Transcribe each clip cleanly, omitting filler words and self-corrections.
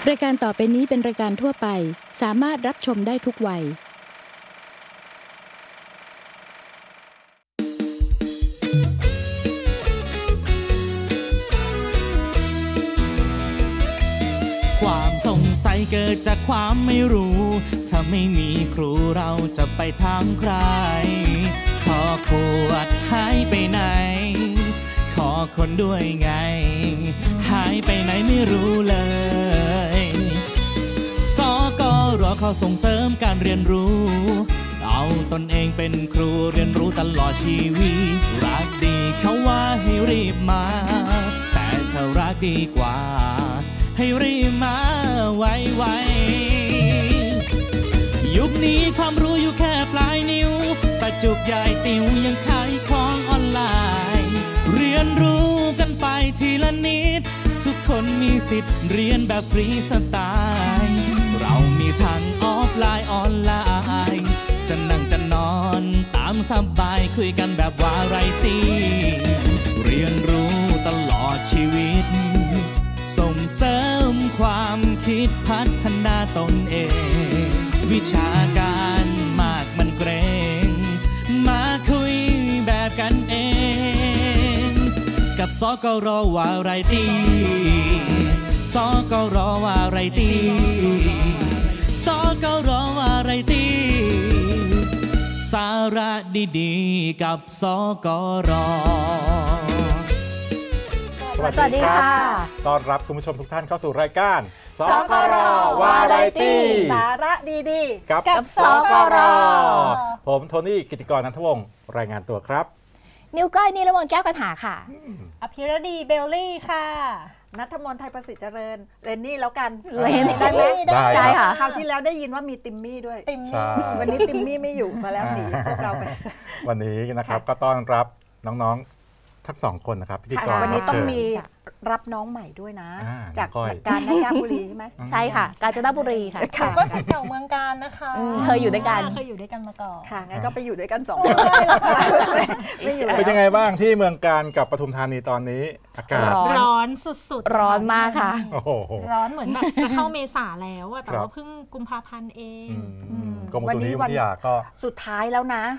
รายการต่อไปนี้เป็นรายการทั่วไปสามารถรับชมได้ทุกวัยความสงสัยเกิดจากความไม่รู้ถ้าไม่มีครูเราจะไปถามใครขอขวดหายไปไหนขอคนด้วยไงหายไปไหนไม่รู้เลยสกร.เขาส่งเสริมการเรียนรู้เอาตนเองเป็นครูเรียนรู้ตลอดชีวิตรักดีเขาว่าให้รีบมาแต่ถ้ารักดีกว่าให้รีบมาไวๆยุคนี้ความรู้อยู่แค่ปลายนิ้วประจุใหญ่ติ๋วยังขายของออนไลน์เรียนรู้กันไปทีละนิดทุกคนมีสิทธิ์เรียนแบบฟรีสไตล์เรามีทั้งออฟไลน์ออนไลน์จะนั่งจะนอนตามสบายคุยกันแบบวาไรตี้เรียนรู้ตลอดชีวิตส่งเสริมความคิดพัฒนาตนเองวิชาการมากมันเกรงมาคุยแบบกันเองกับสกร.วาไรตี้สกร.วาไรตี้สกร.วาไรตี้สาระดีๆกับสกร. สวัสดีค่ะต้อนรับคุณผู้ชมทุกท่านเข้าสู่รายการสกร.วาไรตี้สาระดีๆกับสกร.ผมโทนี่กิติกร นันทวงศ์รายงานตัวครับนิวก้อยนิรมนต์แก้วกระถาค่ะอภิรดีเบลลี่ค่ะณัฐมนต์ไทยประสิทธิ์เจริญเรนนี่แล้วกันเรนนี่ได้ไหมได้ค่ะคราวที่แล้วได้ยินว่ามีติมมี่ด้วยวันนี้ติมมี่ไม่อยู่มาแล้วหนีพวกเราไปวันนี้นะครับก็ต้อนรับน้องๆทั้งสองคนนะครับพิธีกรวันนี้ต้องมีรับน้องใหม่ด้วยนะจากกาญจนบุรีใช่ไหมใช่ค่ะกาญจนบุรีค่ะก็สิทธิ์แถวเมืองการนะคะเคยอยู่ด้วยกันมาก่อนค่ะงั้นก็ไปอยู่ด้วยกัน2 คนไม่อยู่เป็นยังไงบ้างที่เมืองการกับปทุมธานีตอนนี้อากาศร้อนสุดๆร้อนมากค่ะร้อนเหมือนแบบจะเข้าเมษาแล้วอะแต่ว่าเพิ่งกุมภาพันธ์เองวันนี้วันที่ก็สุดท้ายแล้วนะ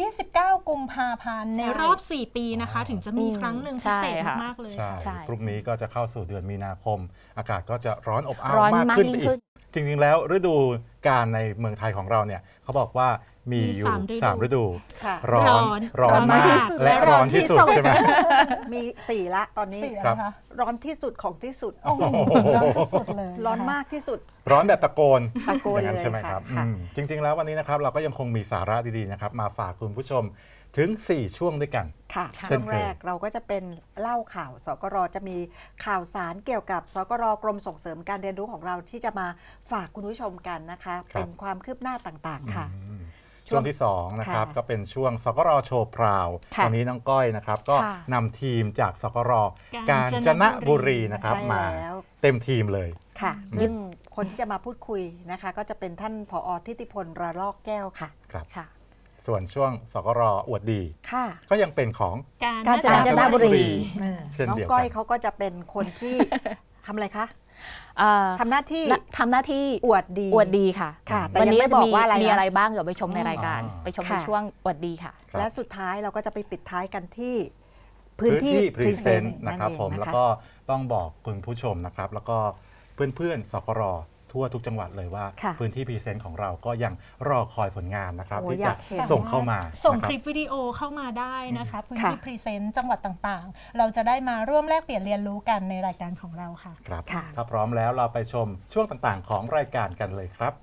29 กุมภาพันธ์ในรอบ4 ปีนะคะถึงจะมีครั้งหนึ่งพิเศษมากเลยใช่พรุ่งนี้ก็จะเข้าสู่เดือนมีนาคมอากาศก็จะร้อนอบอ้าวมากขึ้นอีกจริงๆแล้วฤดูกาลในเมืองไทยของเราเนี่ยเขาบอกว่ามีอยู่3ฤดูร้อนมากและร้อนที่สุดใช่ไหมมี4ละตอนนี้ร้อนที่สุดของที่สุดร้อนสุดเลยร้อนมากที่สุดร้อนแบบตะโกนเลยใช่ไหมครับจริงๆแล้ววันนี้นะครับเราก็ยังคงมีสาระดีๆนะครับมาฝากคุณผู้ชมถึง4ช่วงด้วยกันค่ะช่วงแรกเราก็จะเป็นเล่าข่าวสกร.จะมีข่าวสารเกี่ยวกับสกร.กรมส่งเสริมการเรียนรู้ของเราที่จะมาฝากคุณผู้ชมกันนะคะเป็นความคืบหน้าต่างๆค่ะช่วงที่2นะครับก็เป็นช่วงสกร.โชว์พราวตอนนี้น้องก้อยนะครับก็นำทีมจากสกร.กาญจนบุรีนะครับมาเต็มทีมเลยค่ะซึ่งคนที่จะมาพูดคุยนะคะก็จะเป็นท่านผอ.ทิติพล ระลอกแก้วค่ะครับส่วนช่วงสกร.อวดดีค่ะก็ยังเป็นของกาญจนบุรีน้องก้อยเขาก็จะเป็นคนที่ทำอะไรคะทำหน้าที่อวดดีค่ะแต่ยังไม่บอกว่าอะไรมีอะไรบ้างเดี๋ยวไปชมในรายการไปชมในช่วงอวดดีค่ะและสุดท้ายเราก็จะไปปิดท้ายกันที่พื้นที่พรีเซนต์นะครับผมแล้วก็ต้องบอกคุณผู้ชมนะครับแล้วก็เพื่อนๆสกร.ทั่วทุกจังหวัดเลยว่าพื้นที่พรีเซนต์ของเราก็ยังรอคอยผลงานนะครับที่จะส่งเข้ามาส่งคลิปวิดีโอเข้ามาได้นะคะพื้นที่พรีเซนต์จังหวัดต่างๆเราจะได้มาร่วมแลกเปลี่ยนเรียนรู้กันในรายการของเราค่ะครับถ้าพร้อมแล้วเราไปชมช่วงต่างๆของรายการกันเลยครับ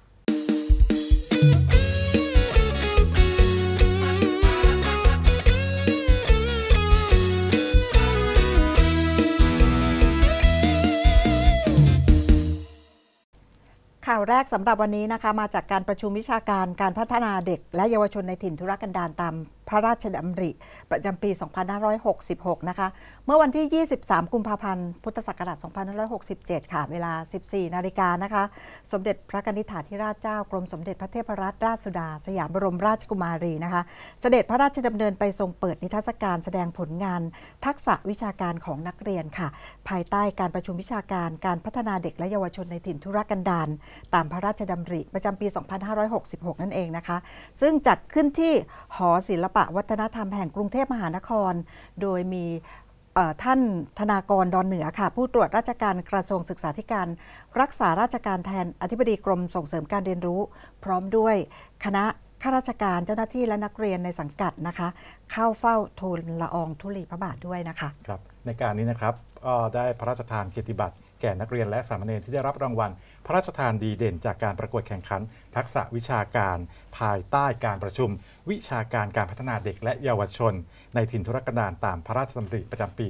ข่าวแรกสำหรับวันนี้นะคะมาจากการประชุมวิชาการการพัฒนาเด็กและเยาวชนในถิ่นทุรกันดารตามพพระราชดำริประจำปี 2566 นะคะเมื่อวันที่ 23 กุมภาพันธ์ พุทธศักราช 2567 ค่ะเวลา 14 นาฬิกานะคะสมเด็จพระนิธิธิราชเจ้ากรมสมเด็จพระเทพรัตนราชสุดาสยามบรมราชกุมารีนะคะเสด็จพระราชดำเนินไปทรงเปิดนิทรรศการแสดงผลงานทักษะวิชาการของนักเรียนค่ะภายใต้การประชุมวิชาการการพัฒนาเด็กและเยาวชนในถิ่นทุรกันดารตามพระราชดำริประจำปี 2566 นั่นเองนะคะซึ่งจัดขึ้นที่หอศิลปวัฒนธรรมแห่งกรุงเทพมหานครโดยมีท่านธนากรดอนเหนือค่ะผู้ตรวจราชการกระทรวงศึกษาธิการรักษาราชการแทนอธิบดีกรมส่งเสริมการเรียนรู้พร้อมด้วยคณะข้าราชการเจ้าหน้าที่และนักเรียนในสังกัดนะคะเข้าเฝ้าทูลละอองธุลีพระบาทด้วยนะคะครับในการนี้นะครับก็ได้พระราชทานเกียรติบัตรแก่นักเรียนและสามเณรที่ได้รับรางวัลพระราชทานดีเด่นจากการประกวดแข่งขันทักษะวิชาการภายใต้การประชุมวิชาการการพัฒนาเด็กและเยาวชนในถิ่นทุรกันดารตามพระราชดำริประจำปี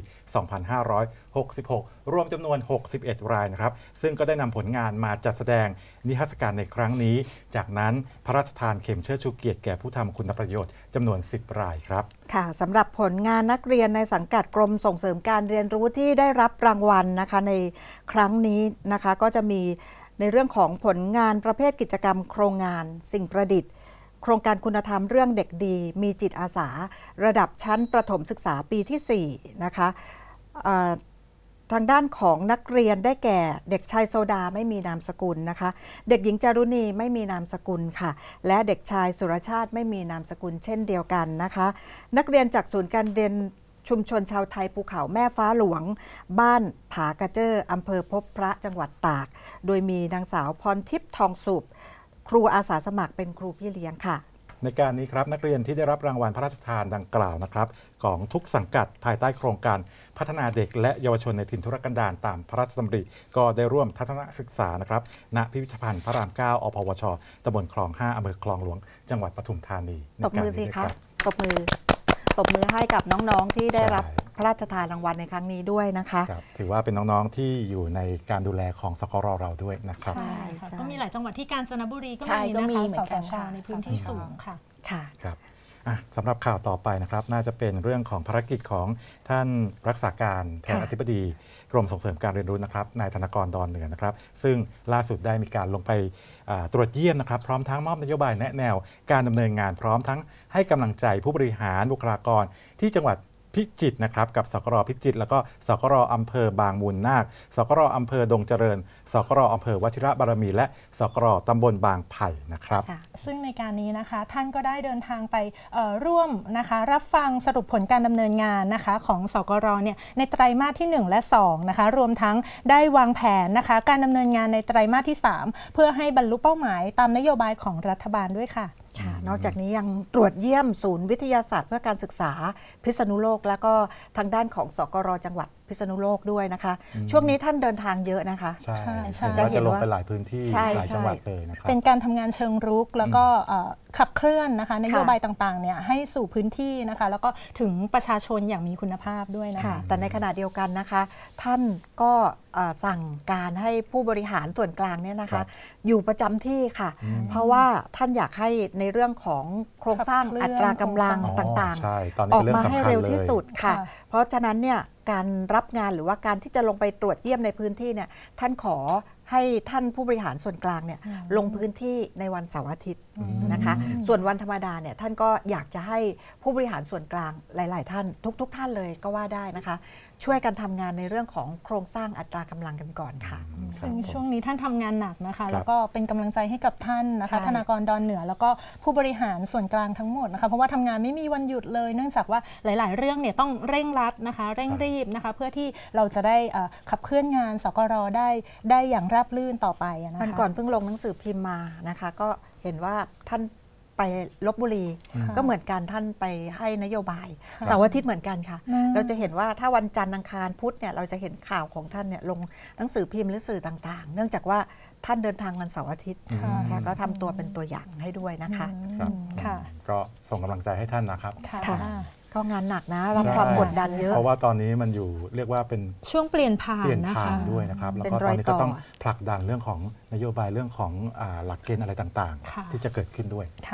2566 รวมจำนวน 61 รายนะครับซึ่งก็ได้นำผลงานมาจัดแสดงนิทรรศการในครั้งนี้จากนั้นพระราชทานเข็มเชิดชูเกียรติแก่ผู้ทำคุณประโยชน์จำนวน 10 รายครับค่ะสำหรับผลงานนักเรียนในสังกัดกรมส่งเสริมการเรียนรู้ที่ได้รับรางวัลนะคะในครั้งนี้นะคะก็จะมีในเรื่องของผลงานประเภทกิจกรรมโครงงานสิ่งประดิษฐ์โครงการคุณธรรมเรื่องเด็กดีมีจิตอาสาระดับชั้นประถมศึกษาปีที่4นะคะทางด้านของนักเรียนได้แก่เด็กชายโซดาไม่มีนามสกุลนะคะเด็กหญิงจารุณีไม่มีนามสกุลค่ะและเด็กชายสุรชาติไม่มีนามสกุลเช่นเดียวกันนะคะนักเรียนจากศูนย์การเรียนชุมชนชาวไทยภูเขาแม่ฟ้าหลวงบ้านผากระเจ้ออำเภอพบพระจังหวัดตากโดยมีนางสาวพรทิพย์ทองสุบครูอาสาสมัครเป็นครูพี่เลี้ยงค่ะในการนี้ครับนักเรียนที่ได้รับรางวัลพระราชทานดังกล่าวนะครับของทุกสังกัดภายใต้โครงการพัฒนาเด็กและเยาวชนในถิ่นทุรกันดารตามพระราชดำริก็ได้ร่วมทัศนศึกษานะครับณพิพิธภัณฑ์พระราม 9 อพวช.ตำบลคลอง 5 อำเภอคลองหลวงจังหวัดปทุมธานีตบมือสิคะตบมือให้กับน้องๆที่ได้รับพระราชทานรางวัลในครั้งนี้ด้วยนะคะถือว่าเป็นน้องๆที่อยู่ในการดูแลของสกร.เราด้วยนะครับใช่ก็มีหลายจังหวัดที่กาญจนบุรีก็มีนะคะสสช.ในพื้นที่สูงค่ะครับสำหรับข่าวต่อไปนะครับน่าจะเป็นเรื่องของภารกิจของท่านรักษาการแทนอธิบดีกรมส่งเสริมการเรียนรู้นะครับนายธนากรดอนเหนือนะครับซึ่งล่าสุดได้มีการลงไปตรวจเยี่ยมนะครับพร้อมทั้งมอบนโยบายแนะแนวการดำเนินงานพร้อมทั้งให้กำลังใจผู้บริหารบุคลากรที่จังหวัดพิจิตรนะครับกับสกร.พิจิตรแล้วก็สกร.อำเภอบางมูลนาคสกร.อำเภอดงเจริญสกร.อำเภอวชิระบารมีและสกร.ตำบลบางไผ่นะครับซึ่งในการนี้นะคะท่านก็ได้เดินทางไปร่วมนะคะรับฟังสรุปผลการดำเนินงานนะคะของสกร.เนี่ยในไตรมาสที่1และ2นะคะรวมทั้งได้วางแผนนะคะการดำเนินงานในไตรมาสที่3เพื่อให้บรรลุเป้าหมายตามนโยบายของรัฐบาลด้วยค่ะนอกจากนี้ยังตรวจเยี่ยมศูนย์วิทยาศาสตร์เพื่อการศึกษาพิษณุโลกแล้วก็ทางด้านของสกร.จังหวัดพิษณุโลกด้วยนะคะช่วงนี้ท่านเดินทางเยอะนะคะใช่จะลงไปหลายพื้นที่หลายจังหวัดเลยนะครับเป็นการทำงานเชิงรุกแล้วก็ขับเคลื่อนนะคะนโยบายต่างๆเนี่ยให้สู่พื้นที่นะคะแล้วก็ถึงประชาชนอย่างมีคุณภาพด้วยนะคะแต่ในขณะเดียวกันนะคะท่านก็สั่งการให้ผู้บริหารส่วนกลางเนี่ยนะคะอยู่ประจำที่ค่ะเพราะว่าท่านอยากให้ในเรื่องของโครงสร้างอัตรากำลังต่างๆออกมาให้เร็วที่สุดค่ะเพราะฉะนั้นเนี่ยการรับงานหรือว่าการที่จะลงไปตรวจเยี่ยมในพื้นที่เนี่ยท่านขอให้ท่านผู้บริหารส่วนกลางเนี่ยลงพื้นที่ในวันเสาร์อาทิตย์นะคะส่วนวันธรรมดาเนี่ยท่านก็อยากจะให้ผู้บริหารส่วนกลางหลายๆท่านทุกท่านเลยก็ว่าได้นะคะช่วยกันทำงานในเรื่องของโครงสร้างอัตรากำลังกันก่อนค่ะซึ่งช่วงนี้ท่านทำงานหนักนะคะแล้วก็เป็นกำลังใจให้กับท่านนะคะธนากรดอนเหนือแล้วก็ผู้บริหารส่วนกลางทั้งหมดนะคะเพราะว่าทำงานไม่มีวันหยุดเลยเนื่องจากว่าหลายๆเรื่องเนี่ยต้องเร่งรัดนะคะเร่งรีบนะคะเพื่อที่เราจะได้ขับเคลื่อนงานสกร.ได้อย่างราบรื่นต่อไปนะคะวันก่อนเพิ่งลงหนังสือพิมพ์มานะคะก็เห็นว่าท่านไปลพบุรีก็เหมือนกันท่านไปให้นโยบายเสาร์อาทิตย์เหมือนกันค่ะเราจะเห็นว่าถ้าวันจันทร์อังคารพุธเนี่ยเราจะเห็นข่าวของท่านเนี่ยลงหนังสือพิมพ์หรือสื่อต่างๆเนื่องจากว่าท่านเดินทางวันเสาร์อาทิตย์ก็ทำตัวเป็นตัวอย่างให้ด้วยนะคะก็ส่งกำลังใจให้ท่านนะครับก็งานหนักนะรับความกดดันเยอะเพราะว่าตอนนี้มันอยู่เรียกว่าเป็นช่วงเปลี่ยนผ่านนะคะด้วยนะครับแล้วก็ตอนนี้ก็ต้องผลักดันเรื่องของนโยบายเรื่องของหลักเกณฑ์อะไรต่างๆที่จะเกิดขึ้นด้วย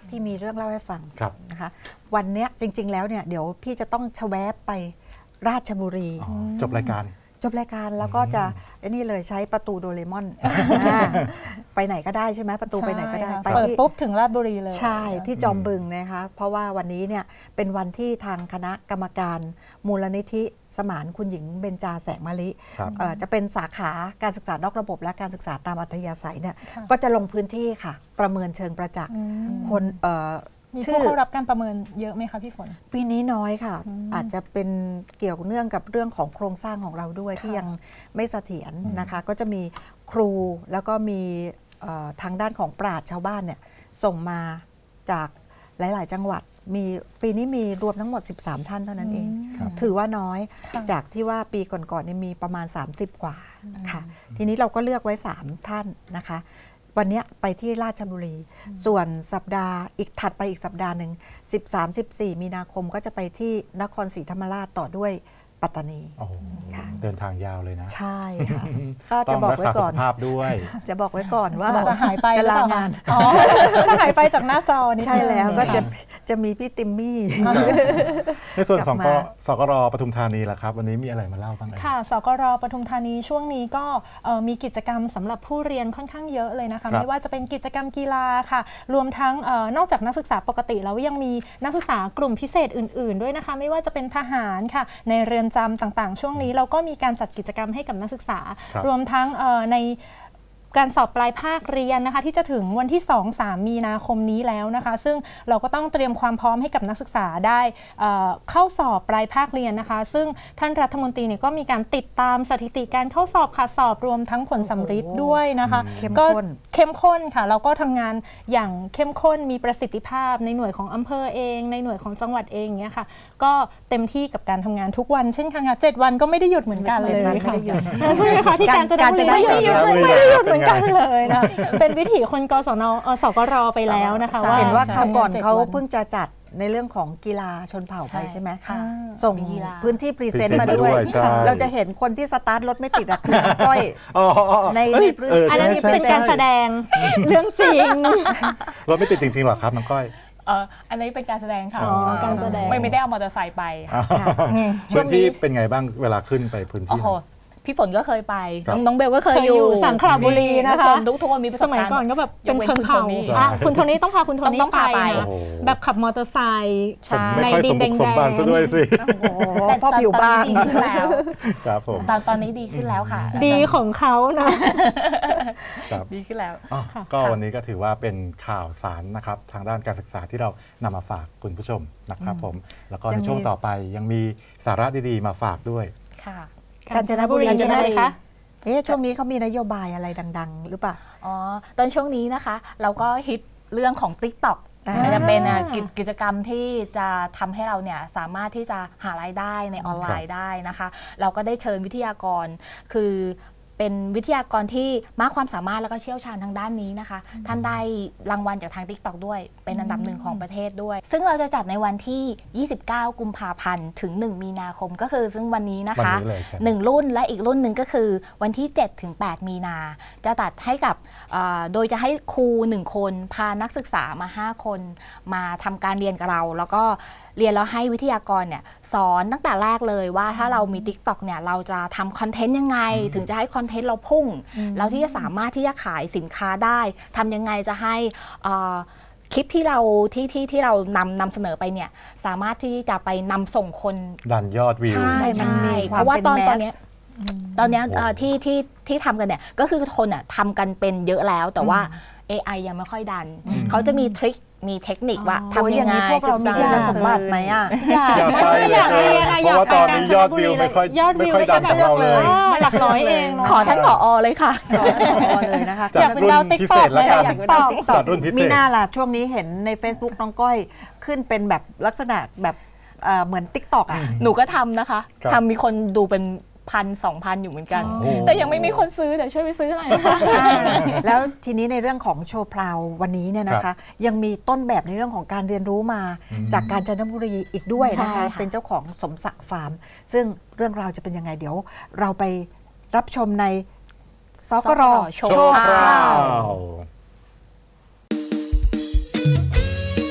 ที่มีเรื่องเล่าให้ฟังนะคะวันนี้จริงๆแล้วเนี่ยเดี๋ยวพี่จะต้องแวะไปราชบุรีจบรายการแล้วก็จะนี่เลยใช้ประตูโดเรมอนไปไหนก็ได้ใช่ไหมประตูไปไหนก็ได้เปิดปุ๊บถึงราชบุรีเลยใช่ที่จอมบึงนะคะเพราะว่าวันนี้เนี่ยเป็นวันที่ทางคณะกรรมการมูลนิธิสมานคุณหญิงเบญจาแสงมะลิจะเป็นสาขาการศึกษานอกระบบและการศึกษาตามอัธยาศัยเนี่ยก็จะลงพื้นที่ค่ะประเมินเชิงประจักษ์คนมีผู้เข้ารับการประเมินเยอะไหมคะพี่ฝนปีนี้น้อยค่ะอาจจะเป็นเกี่ยวเนื่องกับเรื่องของโครงสร้างของเราด้วยที่ยังไม่เสถียรนะคะก็จะมีครูแล้วก็มีทางด้านของปราชญ์ชาวบ้านเนี่ยส่งมาจากหลายๆจังหวัดมีปีนี้มีรวมทั้งหมด13ท่านเท่านั้นเองถือว่าน้อยจากที่ว่าปีก่อนๆมีประมาณ30กว่าค่ะทีนี้เราก็เลือกไว้3ท่านนะคะวันนี้ไปที่ราชบุรีส่วนสัปดาห์อีกถัดไปอีกสัปดาห์หนึ่ง13-14 มีนาคมก็จะไปที่นครศรีธรรมราชต่อด้วยปัตตานีเดินทางยาวเลยนะใช่ค่ะก็จะบอกไว้ก่อนสุขภาพด้วยจะบอกไว้ก่อนว่าจะหายไปจะลางานจะหายไปจากหน้าจอนี่ใช่แล้วก็จะมีพี่ติมมี่ในส่วนของสกร.ปทุมธานีล่ะครับวันนี้มีอะไรมาเล่าบ้างค่ะสกร.ปทุมธานีช่วงนี้ก็มีกิจกรรมสำหรับผู้เรียนค่อนข้างเยอะเลยนะคะไม่ว่าจะเป็นกิจกรรมกีฬาค่ะรวมทั้งนอกจากนักศึกษาปกติแล้วยังมีนักศึกษากลุ่มพิเศษอื่นๆด้วยนะคะไม่ว่าจะเป็นทหารค่ะในเรือนจำต่างๆช่วงนี้เราก็มีการจัดกิจกรรมให้กับนักศึกษารวมทั้งในการสอบปลายภาคเรียนนะคะที่จะถึงวันที่ 2-3 มีนาคมนี้แล้วนะคะซึ่งเราก็ต้องเตรียมความพร้อมให้กับนักศึกษาได้เข้าสอบปลายภาคเรียนนะคะซึ่งท่านรัฐมนตรีเนี่ยก็มีการติดตามสถิติการเข้าสอบค่ะสอบรวมทั้งผลสัมฤทธิ์ด้วยนะคะก็เข้มข้นค่ะเราก็ทำงานอย่างเข้มข้นมีประสิทธิภาพในหน่วยของอำเภอเองในหน่วยของจังหวัดเองเนี่ยค่ะก็เต็มที่กับการทำงานทุกวันเช่นกันค่ะ7 วันก็ไม่ได้หยุดเหมือนกันเลยค่ะใช่ไหมคะที่การจะไม่ได้หยุดเหมือนกันเลยนะเป็นวิถีคนกศน.สกร.ไปแล้วนะคะเห็นว่าเขาก่อนเขาเพิ่งจะจัดในเรื่องของกีฬาชนเผ่าไปใช่ไหมส่งพื้นที่พรีเซนต์มาด้วยเราจะเห็นคนที่สตาร์ทรถไม่ติดอะคือก้อยในพื้นที่อันนี้เป็นการแสดงเรื่องจริงรถไม่ติดจริงๆหรอครับน้องก้อยอันนี้เป็นการแสดงค่ะการแสดงไม่ได้เอามอเตอร์ไซค์ไปพื้นที่เป็นไงบ้างเวลาขึ้นไปพื้นที่พี่ฝนก็เคยไปน้องเบลก็เคยอยู่สังขละบุรีนะคะทุกคนมีประสบการณ์สมัยก่อนก็แบบเป็นชนเผ่าคุณโทนี่ต้องพาคุณโทนี่ไปแบบขับมอเตอร์ไซค์ในดินแดงๆสมบัติซะด้วยสิแต่พ่อผิวบางดีขึ้นแล้วครับผมตอนนี้ดีขึ้นแล้วค่ะดีของเขานะดีขึ้นแล้วก็วันนี้ก็ถือว่าเป็นข่าวสารนะครับทางด้านการศึกษาที่เรานำมาฝากคุณผู้ชมนะครับผมแล้วก็ในช่วงต่อไปยังมีสาระดีๆมาฝากด้วยค่ะกาญจนบุรีใช่ไหมคะช่วงนี้เขามีนโยบายอะไรดังๆหรือเปล่าตอนช่วงนี้นะคะเราก็ฮิตเรื่องของ TikTok จะเป็นกิจกรรมที่จะทำให้เราเนี่ยสามารถที่จะหารายได้ในออนไลน์ได้นะคะเราก็ได้เชิญวิทยากรคือเป็นวิทยากรที่มากความสามารถแล้วก็เชี่ยวชาญทางด้านนี้นะคะท่านได้รางวัลจากทาง TikTok ด้วยเป็นอันดับ1ของประเทศด้วยซึ่งเราจะจัดในวันที่29กุมภาพันธ์ถึง1มีนาคมก็คือซึ่งวันนี้นะคะ1รุ่นและอีกรุ่นหนึ่งก็คือวันที่7ถึง8มีนาจะตัดให้กับโดยจะให้ครู1คนพานักศึกษามา5คนมาทำการเรียนกับเราแล้วก็เรียนแล้วให้วิทยากรเนี่ยสอนตั้งแต่แรกเลยว่าถ้าเรามี TikTok เนี่ยเราจะทำคอนเทนต์ยังไงถึงจะให้คอนเทนต์เราพุ่งแล้วที่จะสามารถที่จะขายสินค้าได้ทำยังไงจะให้คลิปที่เราที่เรานำเสนอไปเนี่ยสามารถที่จะไปนำส่งคนดันยอดวิวใช่เพราะว่าตอนนี้ที่ทำกันเนี่ยก็คือคนทำกันเป็นเยอะแล้วแต่ว่า AI ยังไม่ค่อยดันเขาจะมีทริคมีเทคนิคว่าทำยังไงพวกเรามีคุณสมบัติไหมอยากไปเพราะว่าตอนนี้ยอดวิวไม่ค่อยดันของเราเลยหลักร้อยเองขอท่านผอ.เลยค่ะเลยนะคะอยากเป็นดาวติ๊กต็อกเลยอยากเป็นดาวติ๊กต็อกมีหน้าล่ะช่วงนี้เห็นใน Facebook น้องก้อยขึ้นเป็นแบบลักษณะแบบเหมือนติ๊กต็อกหนูก็ทำนะคะทำมีคนดูเป็น1,000-2,000อยู่เหมือนกันแต่ยังไม่มีคนซื้อแต่ช่วยไปซื้อหน่อยนะคะแล้วทีนี้ในเรื่องของโชว์พราววันนี้เนี่ยนะคะยังมีต้นแบบในเรื่องของการเรียนรู้มาจากกาญจนบุรีอีกด้วยนะคะเป็นเจ้าของสมศักดิ์ฟาร์มซึ่งเรื่องราวจะเป็นยังไงเดี๋ยวเราไปรับชมในสกร.โชว์พราว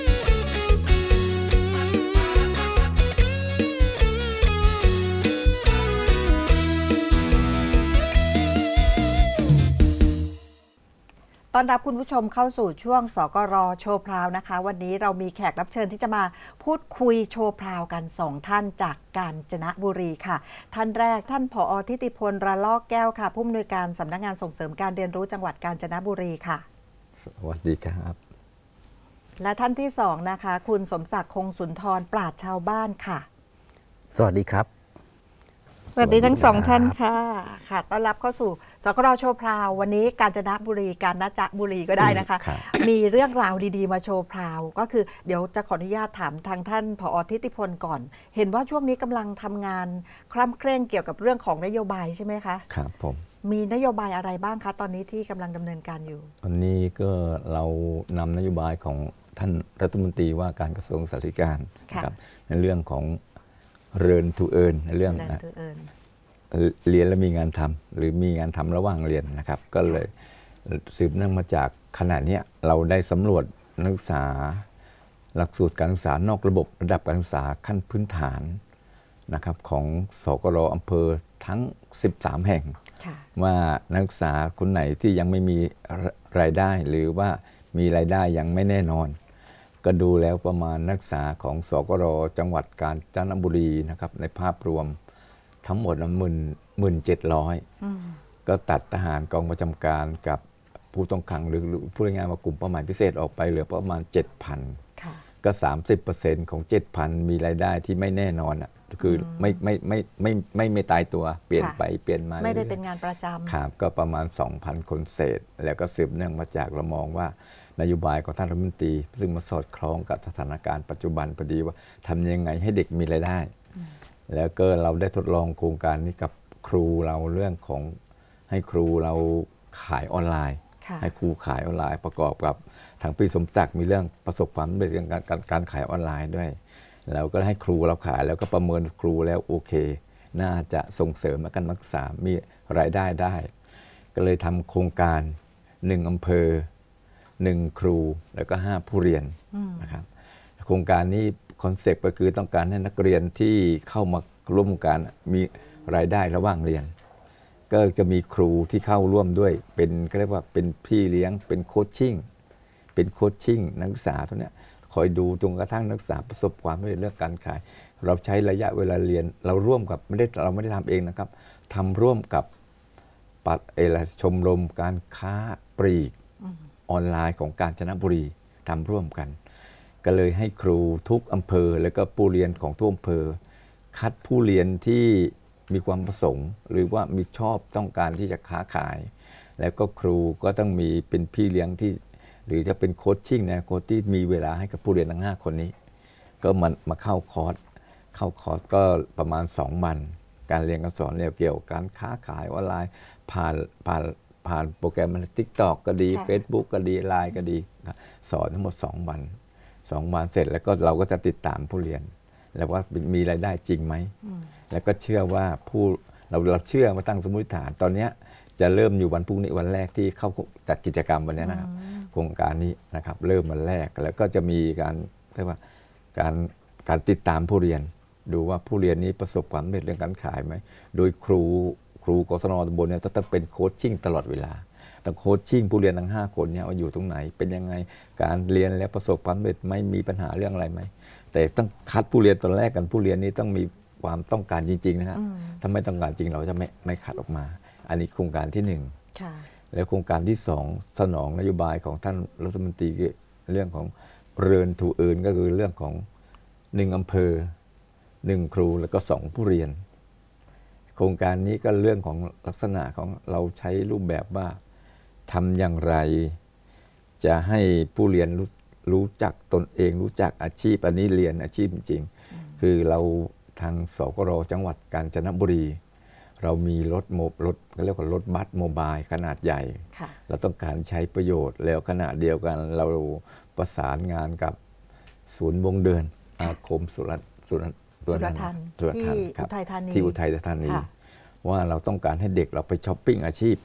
ต้อนรับคุณผู้ชมเข้าสู่ช่วงสกร.โชว์พราวนะคะวันนี้เรามีแขกรับเชิญที่จะมาพูดคุยโชว์พราวกัน2ท่านจากกาญจนบุรีค่ะท่านแรกท่านผอ.ทิติพล ระลอกแก้วค่ะผู้อำนวยการสำนักงานส่งเสริมการเรียนรู้จังหวัดกาญจนบุรีค่ะสวัสดีครับและท่านที่2นะคะคุณสมศักดิ์คงสุนทรปราชญ์ชาวบ้านค่ะสวัสดีครับสวัสดีทั้งสองท่านค่ะค่ะต้อนรับเข้าสู่สกร.โชว์พราววันนี้กาญจนบุรีกาญจนบุรีก็ได้นะคะมีเรื่องราวดีๆมาโชว์พราวก็คือเดี๋ยวจะขออนุญาตถามทางท่านผอ.ทิติพลก่อนเห็นว่าช่วงนี้กำลังทำงานคร่ำเคร่งเกี่ยวกับเรื่องของนโยบายใช่ไหมคะครับผมมีนโยบายอะไรบ้างคะตอนนี้ที่กำลังดำเนินการอยู่วันนี้ก็เรานำนโยบายของท่านรัฐมนตรีว่าการกระทรวงสาธารณสุขนะครับในเรื่องของLearn to Earn ในเรื่องเรียนแล้วมีงานทำหรือมีงานทำระหว่างเรียนนะครับก็เลยสืบเนื่องมาจากขณะนี้เราได้สำรวจนักศึกษาหลักสูตรการศึกษานอกระบบระดับการศึกษาขั้นพื้นฐานนะครับของสกร.อำเภอทั้ง13แห่งว่านักศึกษาคนไหนที่ยังไม่มีรายได้หรือว่ามีรายได้ยังไม่แน่นอนก็ดูแล้วประมาณนักศึกษาของสกร.จังหวัดกาญจนบุรีนะครับในภาพรวมทั้งหมด17,000ก็ตัดทหารกองประจำการกับผู้ต้องขังหรือผู้รายงานว่ากลุ่มเป้าหมายพิเศษออกไปเหลือประมาณ 7,000 ก็ 30% ของ 7,000 มีรายได้ที่ไม่แน่นอนอ่ะคือไม่ตายตัวเปลี่ยนไปเปลี่ยนมาไม่ได้เป็นงานประจำครับก็ประมาณ 2,000 คนเศษแล้วก็สืบเนื่องมาจากเรามองว่านโยบายของท่านรัฐมนตรีซึ่งมาสอดคล้องกับสถานการณ์ปัจจุบันพอดีว่าทำยังไงให้เด็กมีรายได้แล้วก็เราได้ทดลองโครงการนี้กับครูเราเรื่องของให้ครูเราขายออนไลน์ให้ครูขายออนไลน์ประกอบกับทางพี่สมศักดิ์มีเรื่องประสบความสำเร็จเรื่องการขายออนไลน์ด้วยเราก็ให้ครูเราขายแล้วก็ประเมินครูแล้วโอเคน่าจะส่งเสริมการศึกษามีรายได้ได้ก็เลยทำโครงการ1อำเภอ1ครูแล้วก็5ผู้เรียนนะครับโครงการนี้คอนเซ็ปต์ก็คือต้องการให้นักเรียนที่เข้ามาร่วมกันมีรายได้ระหว่างเรียนก็จะมีครูที่เข้าร่วมด้วยเป็นก็เรียกว่าเป็นพี่เลี้ยงเป็นโคชชิ่งนักศึกษาตัวเนี้ยคอยดูจนกระทั่งนักศึกษาประสบความสำเร็จเรื่องการขายเราใช้ระยะเวลาเรียนเราร่วมกับเราไม่ได้ทำเองนะครับทำร่วมกับชมรมการค้าปลีกออนไลน์ของกาญจนบุรีทำร่วมกันก็เลยให้ครูทุกอำเภอแล้วก็ผู้เรียนของทุกอำเภอคัดผู้เรียนที่มีความประสงค์หรือว่ามีชอบต้องการที่จะค้าขายแล้วก็ครูก็ต้องมีเป็นพี่เลี้ยงที่หรือจะเป็นโคชชิ่งนะโค้ชที่มีเวลาให้กับผู้เรียนทั้ง5คนนี้ก็มาเข้าคอร์สก็ประมาณ2 วันการเรียนการสอนเกี่ยวกับการค้าขายออนไลน์ผ่านโปรแกรมTikTok ก็ดี Facebook ก็ดีไลน์ก็ดีสอนทั้งหมด2 วันเสร็จแล้วก็เราก็จะติดตามผู้เรียนแล้วว่ามีรายได้จริงไหมแล้วก็เชื่อว่าเราเชื่อมาตั้งสมมติฐานตอนนี้จะเริ่มอยู่วันพรุ่งนี้วันแรกที่เข้าจัดกิจกรรมวันนี้นะครับโครงการนี้นะครับเริ่มวันแรกแล้วก็จะมีการเรียกว่าการติดตามผู้เรียนดูว่าผู้เรียนนี้ประสบความสำเร็จเรื่องการขายไหมโดยครูกศน.ตำบลเนี่ยต้องเป็นโคชชิ่งตลอดเวลาต้องโคชชิ่งผู้เรียนทั้ง5คนเนี่ยว่าอยู่ตรงไหนเป็นยังไงการเรียนแล้วประสบความสำเร็จไม่มีปัญหาเรื่องอะไรไหมแต่ต้องคัดผู้เรียนตอนแรกกันผู้เรียนนี้ต้องมีความต้องการจริงๆนะครับถ้าไม่ต้องการจริงเราจะไม่คัดออกมาอันนี้โครงการที่1แล้วโครงการที่2สนองนโยบายของท่านรัฐมนตรีเรื่องของLearn to Earnก็คือเรื่องของ1อำเภอ1ครูแล้วก็2ผู้เรียนโครงการนี้ก็เรื่องของลักษณะของเราใช้รูปแบบว่าทำอย่างไรจะให้ผู้เรียนรู้จักตนเองรู้จักอาชีพอันนี้เรียนอาชีพจริงๆคือเราทางสกร.จังหวัดกาญจนบุรีเรามีรถเรียกว่ารถบัสโมบายขนาดใหญ่เราต้องการใช้ประโยชน์แล้วขณะเดียวกันเราประสานงานกับศูนย์วงเดือนอาคมสุรทัณฑ์ที่อุทัยธานีว่าเราต้องการให้เด็กเราไปช้อปปิ้งอาชีพ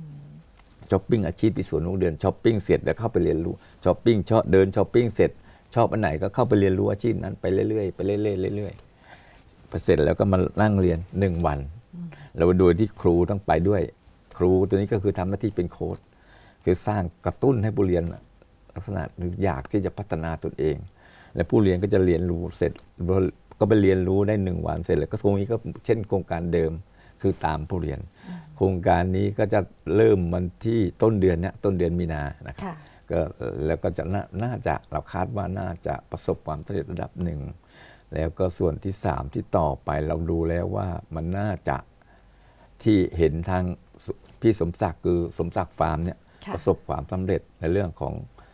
ที่สวนวงเดือนช้อปปิ้งเสร็จแล้วเข้าไปเรียนรู้ช้อปปิ้งเดินช้อปปิ้งเสร็จชอบอันไหนก็เข้าไปเรียนรู้อาชีพนั้นไปเรื่อยๆพอเสร็จแล้วก็มานั่งเรียน1 วันแล้วโดยที่ครูต้องไปด้วยครูตัวนี้ก็คือทำหน้าที่เป็นโค้ชคือสร้างกระตุ้นให้ผู้เรียนลักษณะอยากที่จะพัฒนาตนเอง และผู้เรียนก็จะเรียนรู้เสร็จก็ไปเรียนรู้ได้1 วันเสร็จแล้วก็ตรงนี้ก็เช่นโครงการเดิมคือตามผู้เรียนโครงการนี้ก็จะเริ่มวันที่ต้นเดือนมีนานะครับก็แล้วก็จะน่าจะเราคาดว่าน่าจะประสบความสำเร็จระดับหนึ่งแล้วก็ส่วนที่3ที่ต่อไปเราดูแล้วว่ามันน่าจะที่เห็นทางพี่สมศักดิ์คือสมศักดิ์ฟาร์มเนี่ยประสบความสำเร็จในเรื่องของ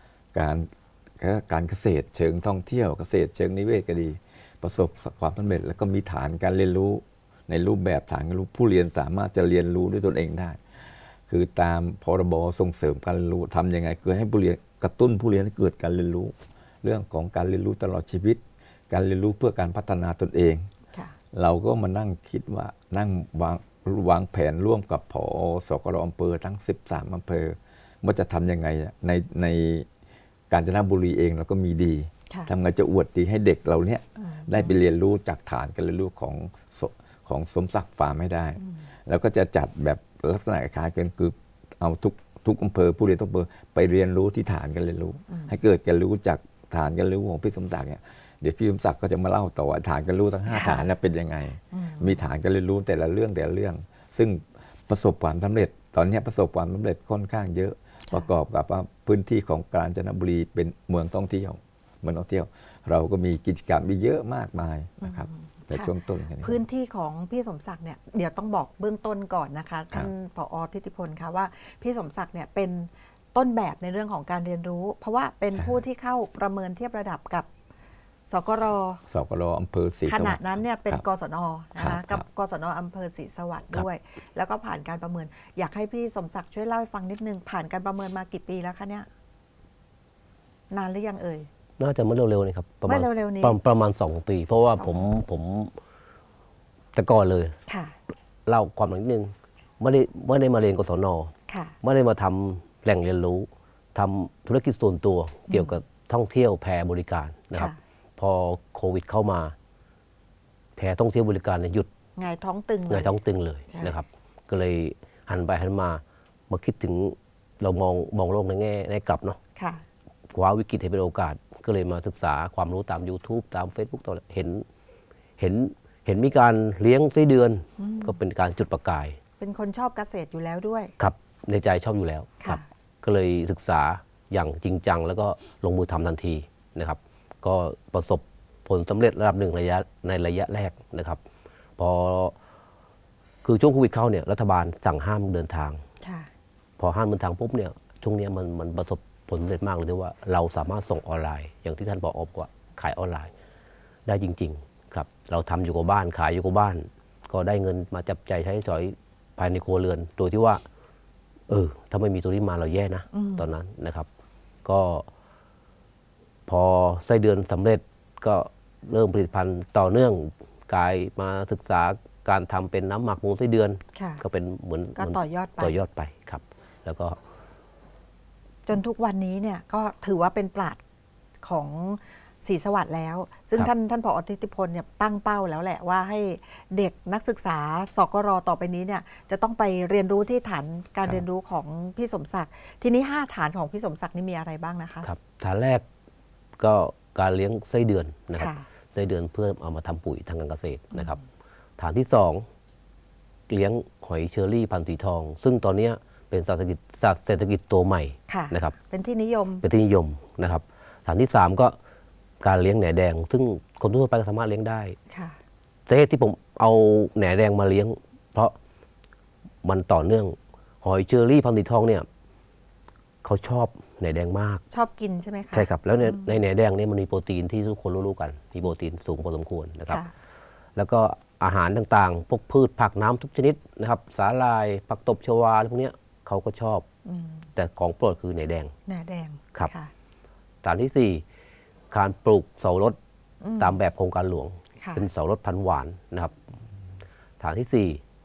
การเกษตรเชิงท่องเที่ยวเกษตรเชิงนิเวศก็ดีประสบความสำเร็จแล้วก็มีฐานการเรียนรู้ในรูปแบบฐานการเรียนรู้ผู้เรียนสามารถจะเรียนรู้ด้วยตนเองได้คือตามพรบส่งเสริมการเรียนรู้ทำยังไงคือให้ผู้เรียนกระตุ้นผู้เรียนให้เกิดการเรียนรู้เรื่องของการเรียนรู้ตลอดชีวิตการเรียนรู้เพื่อการพัฒนาตนเองเราก็มานั่งคิดว่านั่งวางแผนร่วมกับผอ.สกร.อำเภอทั้ง13อำเภอว่าจะทำยังไงในกาญจนบุรีเองเราก็มีดีทำไงจะอวดดีให้เด็กเราเนี่ยได้ไปเรียนรู้จากฐานการเรียนรู้ของสมศักดิ์ฟาร์มให้ได้แล้วก็จะจัดแบบลักษณะคล้ายกันคือเอาทุกอำเภอผู้เรียนทุกอำเภอไปเรียนรู้ที่ฐานการเรียนรู้ให้เกิดการรู้จากฐานการเรียนรู้ของพี่สมศักดิ์เนี่ยเดี๋ยวพี่สมศักดิ์ก็จะมาเล่าต่อว่าฐานการรู้ทั้ง5ฐานนั้นเป็นยังไงมีฐานการเรียนรู้แต่ละเรื่องซึ่งประสบความสำเร็จตอนนี้ประสบความสำเร็จค่อนข้างเยอะประกอบกับว่าพื้นที่ของกาญจนบุรีเป็นเมืองท่องเที่ยวเราก็มีกิจกรรมเยอะมากมายนะครับในช่วงต้นพื้นที่ของพี่สมศักดิ์เนี่ยเดี๋ยวต้องบอกเบื้องต้นก่อนนะคะท่านผอ.ทิติพลคะว่าพี่สมศักดิ์เนี่ยเป็นต้นแบบในเรื่องของการเรียนรู้เพราะว่าเป็นผู้ที่เข้าประเมินเทียบระดับกับสกร. อำเภอศรีสวัสดิ์ขณะนั้นเนี่ยเป็นกศน.นะคะกับกศน.อำเภอศรีสวัสดิ์ด้วยแล้วก็ผ่านการประเมินอยากให้พี่สมศักดิ์ช่วยเล่าให้ฟังนิดนึงผ่านการประเมินมากี่ปีแล้วคะเนี่ยนานหรือยังเอ่ยน่าจะเมื่อเร็วๆนี่ครับประมาณ 2 ปีเพราะว่าผมแต่ก่อนเลยเล่าความหลังนิดนึงไม่ได้มาเรียนกศน.ไม่ได้มาทำแหล่งเรียนรู้ทำธุรกิจส่วนตัวเกี่ยวกับท่องเที่ยวแพบริการนะครับพอโควิดเข้ามาแพท่องเที่ยวบริการเนี่ยหยุดไงท้องตึงเลยนะครับก็เลยหันไปหันมาคิดถึงเรามองโลกในแง่กลับเนาะคว้าวิกฤตให้เป็นโอกาสก็เลยมาศึกษาความรู้ตาม YouTube ตาม Facebook ต่อเห็นมีการเลี้ยงไส้เดือนก็เป็นการจุดประกายเป็นคนชอบเกษตรอยู่แล้วด้วยครับในใจชอบอยู่แล้วครับก็เลยศึกษาอย่างจริงจังแล้วก็ลงมือทำทันทีนะครับก็ประสบผลสำเร็จระดับหนึ่งในระยะแรกนะครับพอคือช่วงโควิดเข้าเนี่ยรัฐบาลสั่งห้ามเดินทางพอห้ามเดินทางปุ๊บเนี่ยช่วงนี้มันประสบผลสำเร็จมากเลยที่ว่าเราสามารถส่งออนไลน์อย่างที่ท่านบอกว่าขายออนไลน์ได้จริงๆครับเราทำอยู่กับบ้านขายอยู่กับบ้านก็ได้เงินมาจับใจใช้สอยภายในครัวเรือนโดยที่ว่าถ้าไม่มีตัวนี้มาเราแย่นะตอนนั้นนะครับก็พอไส้เดือนสำเร็จก็เริ่มผลิตภัณฑ์ต่อเนื่องกลายมาศึกษาการทำเป็นน้ำหมักมูลไส้เดือนก็เป็นเหมือนต่อยอดไปครับแล้วก็จนทุกวันนี้เนี่ยก็ถือว่าเป็นปราชญ์ของศรีสวัสดิ์แล้วซึ่งท่านผอ.ทิติพลเนี่ยตั้งเป้าแล้วแหละว่าให้เด็กนักศึกษาสกร.ต่อไปนี้เนี่ยจะต้องไปเรียนรู้ที่ฐานการเรียนรู้ของพี่สมศักดิ์ทีนี้5ฐานของพี่สมศักดิ์นี่มีอะไรบ้างนะคะครับฐานแรกก็การเลี้ยงไส้เดือนนะครับไส้เดือนเพื่อเอามาทำปุ๋ยทางการเกษตรนะครับฐานที่2เลี้ยงหอยเชอรี่พันธุ์สีทองซึ่งตอนนี้เป็นสัตว์เศรษฐกิจตัวใหม่นะครับเป็นที่นิยมนะครับฐานที่3ก็การเลี้ยงแหน่แดงซึ่งคนทั่วไปก็สามารถเลี้ยงได้สาเหตุที่ผมเอาแหน่แดงมาเลี้ยงเพราะมันต่อเนื่องหอยเชอรี่พันธุ์สีทองเนี่ยเขาชอบแหน่แดงมากชอบกินใช่ไหมคะใช่ครับแล้วในแหน่แดงนี่มันมีโปรตีนที่ทุกคนรู้กันมีโปรตีนสูงพอสมควรนะครับแล้วก็อาหารต่างๆพวกพืชผักน้ำทุกชนิดนะครับสาหร่ายผักตบชวาอะไรพวกนี้เขาก็ชอบแต่ของโปรดคือแหน่แดงครับฐานที่4การปลูกเสารถตามแบบโครงการหลวงเป็นเสารถพันธุ์หวานนะครับฐานที่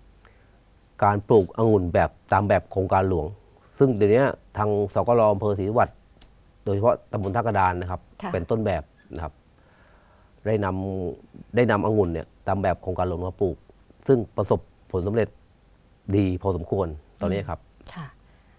4การปลูกองุ่นแบบตามแบบโครงการหลวงซึ่งเดี๋ยวนี้ทางสกร.อำเภอศรีสวัสดิ์โดยเฉพาะตำบลท่ากระดานนะครับเป็นต้นแบบนะครับได้นำองุ่นเนี่ยตามแบบโครงการหลวงมาปลูกซึ่งประสบผลสำเร็จดีพอสมควรตอนนี้ครับ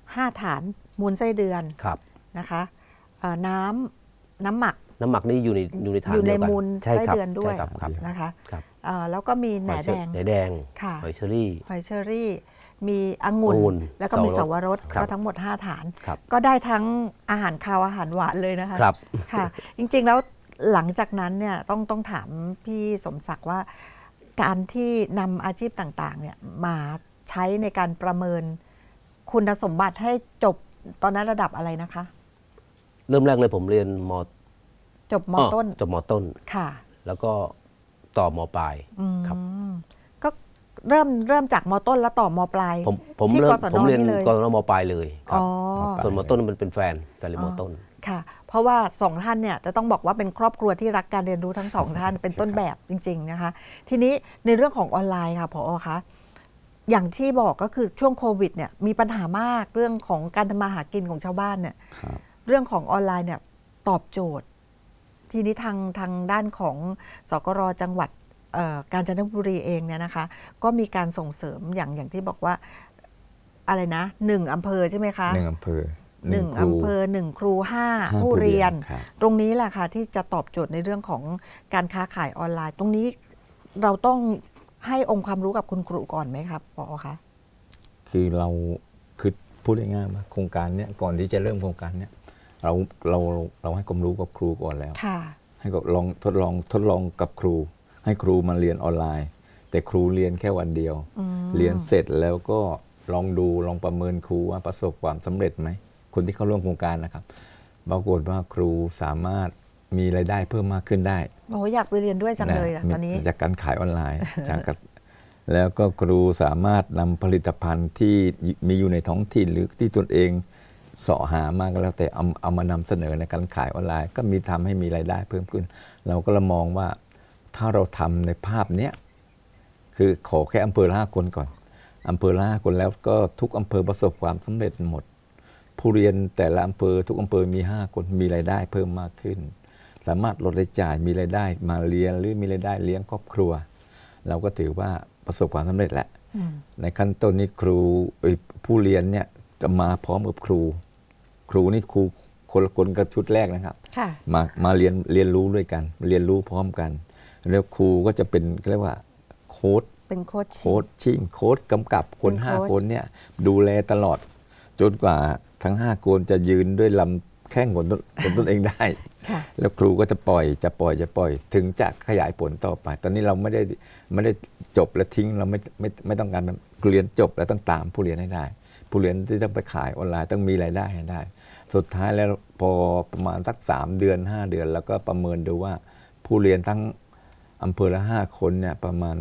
5 ฐานมูลไส้เดือนนะคะน้ำหมักนี่อยู่ในฐานเดียวกันอยู่ในมูลไส้เดือนด้วยนะคะแล้วก็มีแหน่แดงหอยเชอรี่มีองุ่นแล้วก็มีสวรสก็ทั้งหมด5 ฐานก็ได้ทั้งอาหารคาวอาหารหวานเลยนะคะค่ะจริงๆแล้วหลังจากนั้นเนี่ยต้องถามพี่สมศักดิ์ว่าการที่นำอาชีพต่างๆเนี่ยมาใช้ในการประเมินคุณสมบัติให้จบตอนนั้นระดับอะไรนะคะเริ่มแรกเลยผมเรียนจบม.ต้นค่ะแล้วก็ต่อม.ปลายครับก็เริ่มจากม.ต้นแล้วต่อม.ปลายผมเรียนกศนม.ปลายเลยครับส่วนม.ต้นมันเป็นแฟนเรียนม.ต้นค่ะเพราะว่า2 ท่านเนี่ยจะต้องบอกว่าเป็นครอบครัวที่รักการเรียนรู้ทั้ง2 ท่านเป็นต้นแบบจริงๆนะคะทีนี้ในเรื่องของออนไลน์ค่ะผอ.คะอย่างที่บอกก็คือช่วงโควิดเนี่ยมีปัญหามากเรื่องของการทำมาหากินของชาวบ้านเนี่ยเรื่องของออนไลน์เนี่ยตอบโจทย์ทีนี้ทางด้านของสกร.จังหวัดกาญจนบุรีเองเนี่ยนะคะก็มีการส่งเสริมอย่างที่บอกว่าอะไรนะ1 อำเภอใช่ไหมคะ 1 อำเภอ 1 อำเภอ1 ครู 5 ผู้เรียนตรงนี้แหละค่ะที่จะตอบโจทย์ในเรื่องของการค้าขายออนไลน์ตรงนี้เราต้องให้องค์ความรู้กับคุณครูก่อนไหมครับผอ.คะคือพูดง่ายๆว่าโครงการเนี้ยก่อนที่จะเริ่มโครงการเนี้ยเราให้ความรู้กับครูก่อนแล้วให้ก็ลองทดลองกับครูให้ครูมาเรียนออนไลน์แต่ครูเรียนแค่วันเดียวเรียนเสร็จแล้วก็ลองประเมินครูว่าประสบความสำเร็จไหมคนที่เข้าร่วมโครงการนะครับปรากฏว่าครูสามารถมีรายได้เพิ่มมากขึ้นได้โอ้อยากไปเรียนด้วยจังเลยตอนนี้จากการขายออนไลน์แล้วก็ครูสามารถนำผลิตภัณฑ์ที่มีอยู่ในท้องถิ่นหรือที่ตนเองเสาะหามาก็แล้วแต่เอามานำเสนอในการขายออนไลน์ก็มีทำให้มีรายได้เพิ่มขึ้นเราก็มองว่าถ้าเราทำในภาพนี้คือขอแค่อำเภอละ 5 คนก่อนอำเภอละ 5 คนแล้วก็ทุกอำเภอประสบความสำเร็จหมดผู้เรียนแต่ละอำเภอทุกอำเภอมี5 คนมีรายได้เพิ่มมากขึ้นสามารถลดรายจ่ายมีรายได้มาเรียนหรือมีรายได้เลี้ยงครอบครัวเราก็ถือว่าประสบความสำเร็จแหละในขั้นต้นนี้ครูผู้เรียนเนี่ยจะมาพร้อมกับครูนี่ครูคนละคนกับชุดแรกนะครับมาเรียนรู้ด้วยกันเรียนรู้พร้อมกันแล้วครูก็จะเป็นเรียกว่าโค้ชเป็นโค้ชชิ่งโค้ชกำกับคน5 คนเนี่ยดูแลตลอดจนกว่าทั้ง5 คนจะยืนด้วยลำแข้งของตนเองได้แล้วครูก็จะปล่อยถึงจะขยายผลต่อไปตอนนี้เราไม่ได้จบแล้วทิ้งเราไม่ต้องการเรียนจบแล้วต้องตามผู้เรียนให้ได้ผู้เรียนที่ต้องไปขายออนไลน์ต้องมีรายได้ให้ได้สุดท้ายแล้วพอประมาณสัก3 เดือน 5 เดือนแล้วก็ประเมินดูว่าผู้เรียนทั้งอำเภอละ 5 คนเนี่ยประมาณ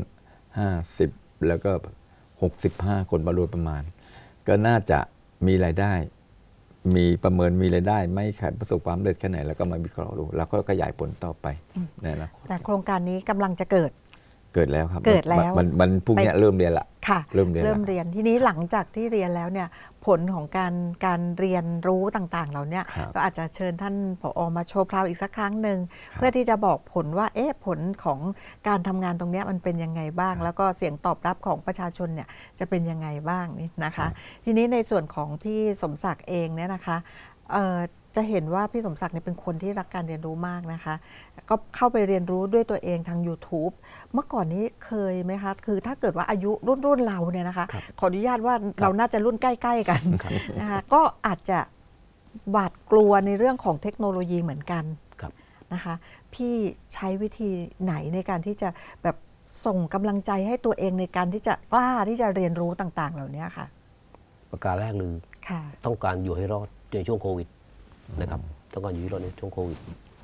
50แล้วก็65 คนโดยประมาณก็น่าจะมีรายได้มีประเมินมีรายได้ไม่ขายประสบความสำเร็จแค่ไหนแล้วก็มาวิเคราะห์ดูแล้วก็ขยายผลต่อไปในอนาคตแต่โครงการนี้กำลังจะเกิดแล้วครับเกิดแล้วมันพรุ่งนี้เริ่มเรียนละค่ะเริ่มเรียนทีนี้หลังจากที่เรียนแล้วเนี่ยผลของการเรียนรู้ต่างๆเราเนี่ยเราอาจจะเชิญท่านผอ.มาโชว์พราวอีกสักครั้งหนึ่งเพื่อที่จะบอกผลว่าผลของการทำงานตรงนี้มันเป็นยังไงบ้างแล้วก็เสียงตอบรับของประชาชนเนี่ยจะเป็นยังไงบ้างนี่นะคะทีนี้ในส่วนของพี่สมศักดิ์เองเนี่ยนะคะจะเห็นว่าพี่สมศักดิ์เนี่ยเป็นคนที่รักการเรียนรู้มากนะคะก็เข้าไปเรียนรู้ด้วยตัวเองทาง YouTube เมื่อก่อนนี้เคยไหมคะคือถ้าเกิดว่าอายุรุ่นเราเนี่ยนะคะขออนุญาตว่าเราน่าจะรุ่นใกล้ๆกันนะคะก็อาจจะหวาดกลัวในเรื่องของเทคโนโลยีเหมือนกันนะคะพี่ใช้วิธีไหนในการที่จะแบบส่งกำลังใจให้ตัวเองในการที่จะกล้าที่จะเรียนรู้ต่างๆเหล่านี้ค่ะประการแรกเลยต้องการอยู่ให้รอดในช่วงโควิดนะครับต้องการอยู่ให้รอดในช่วงโควิด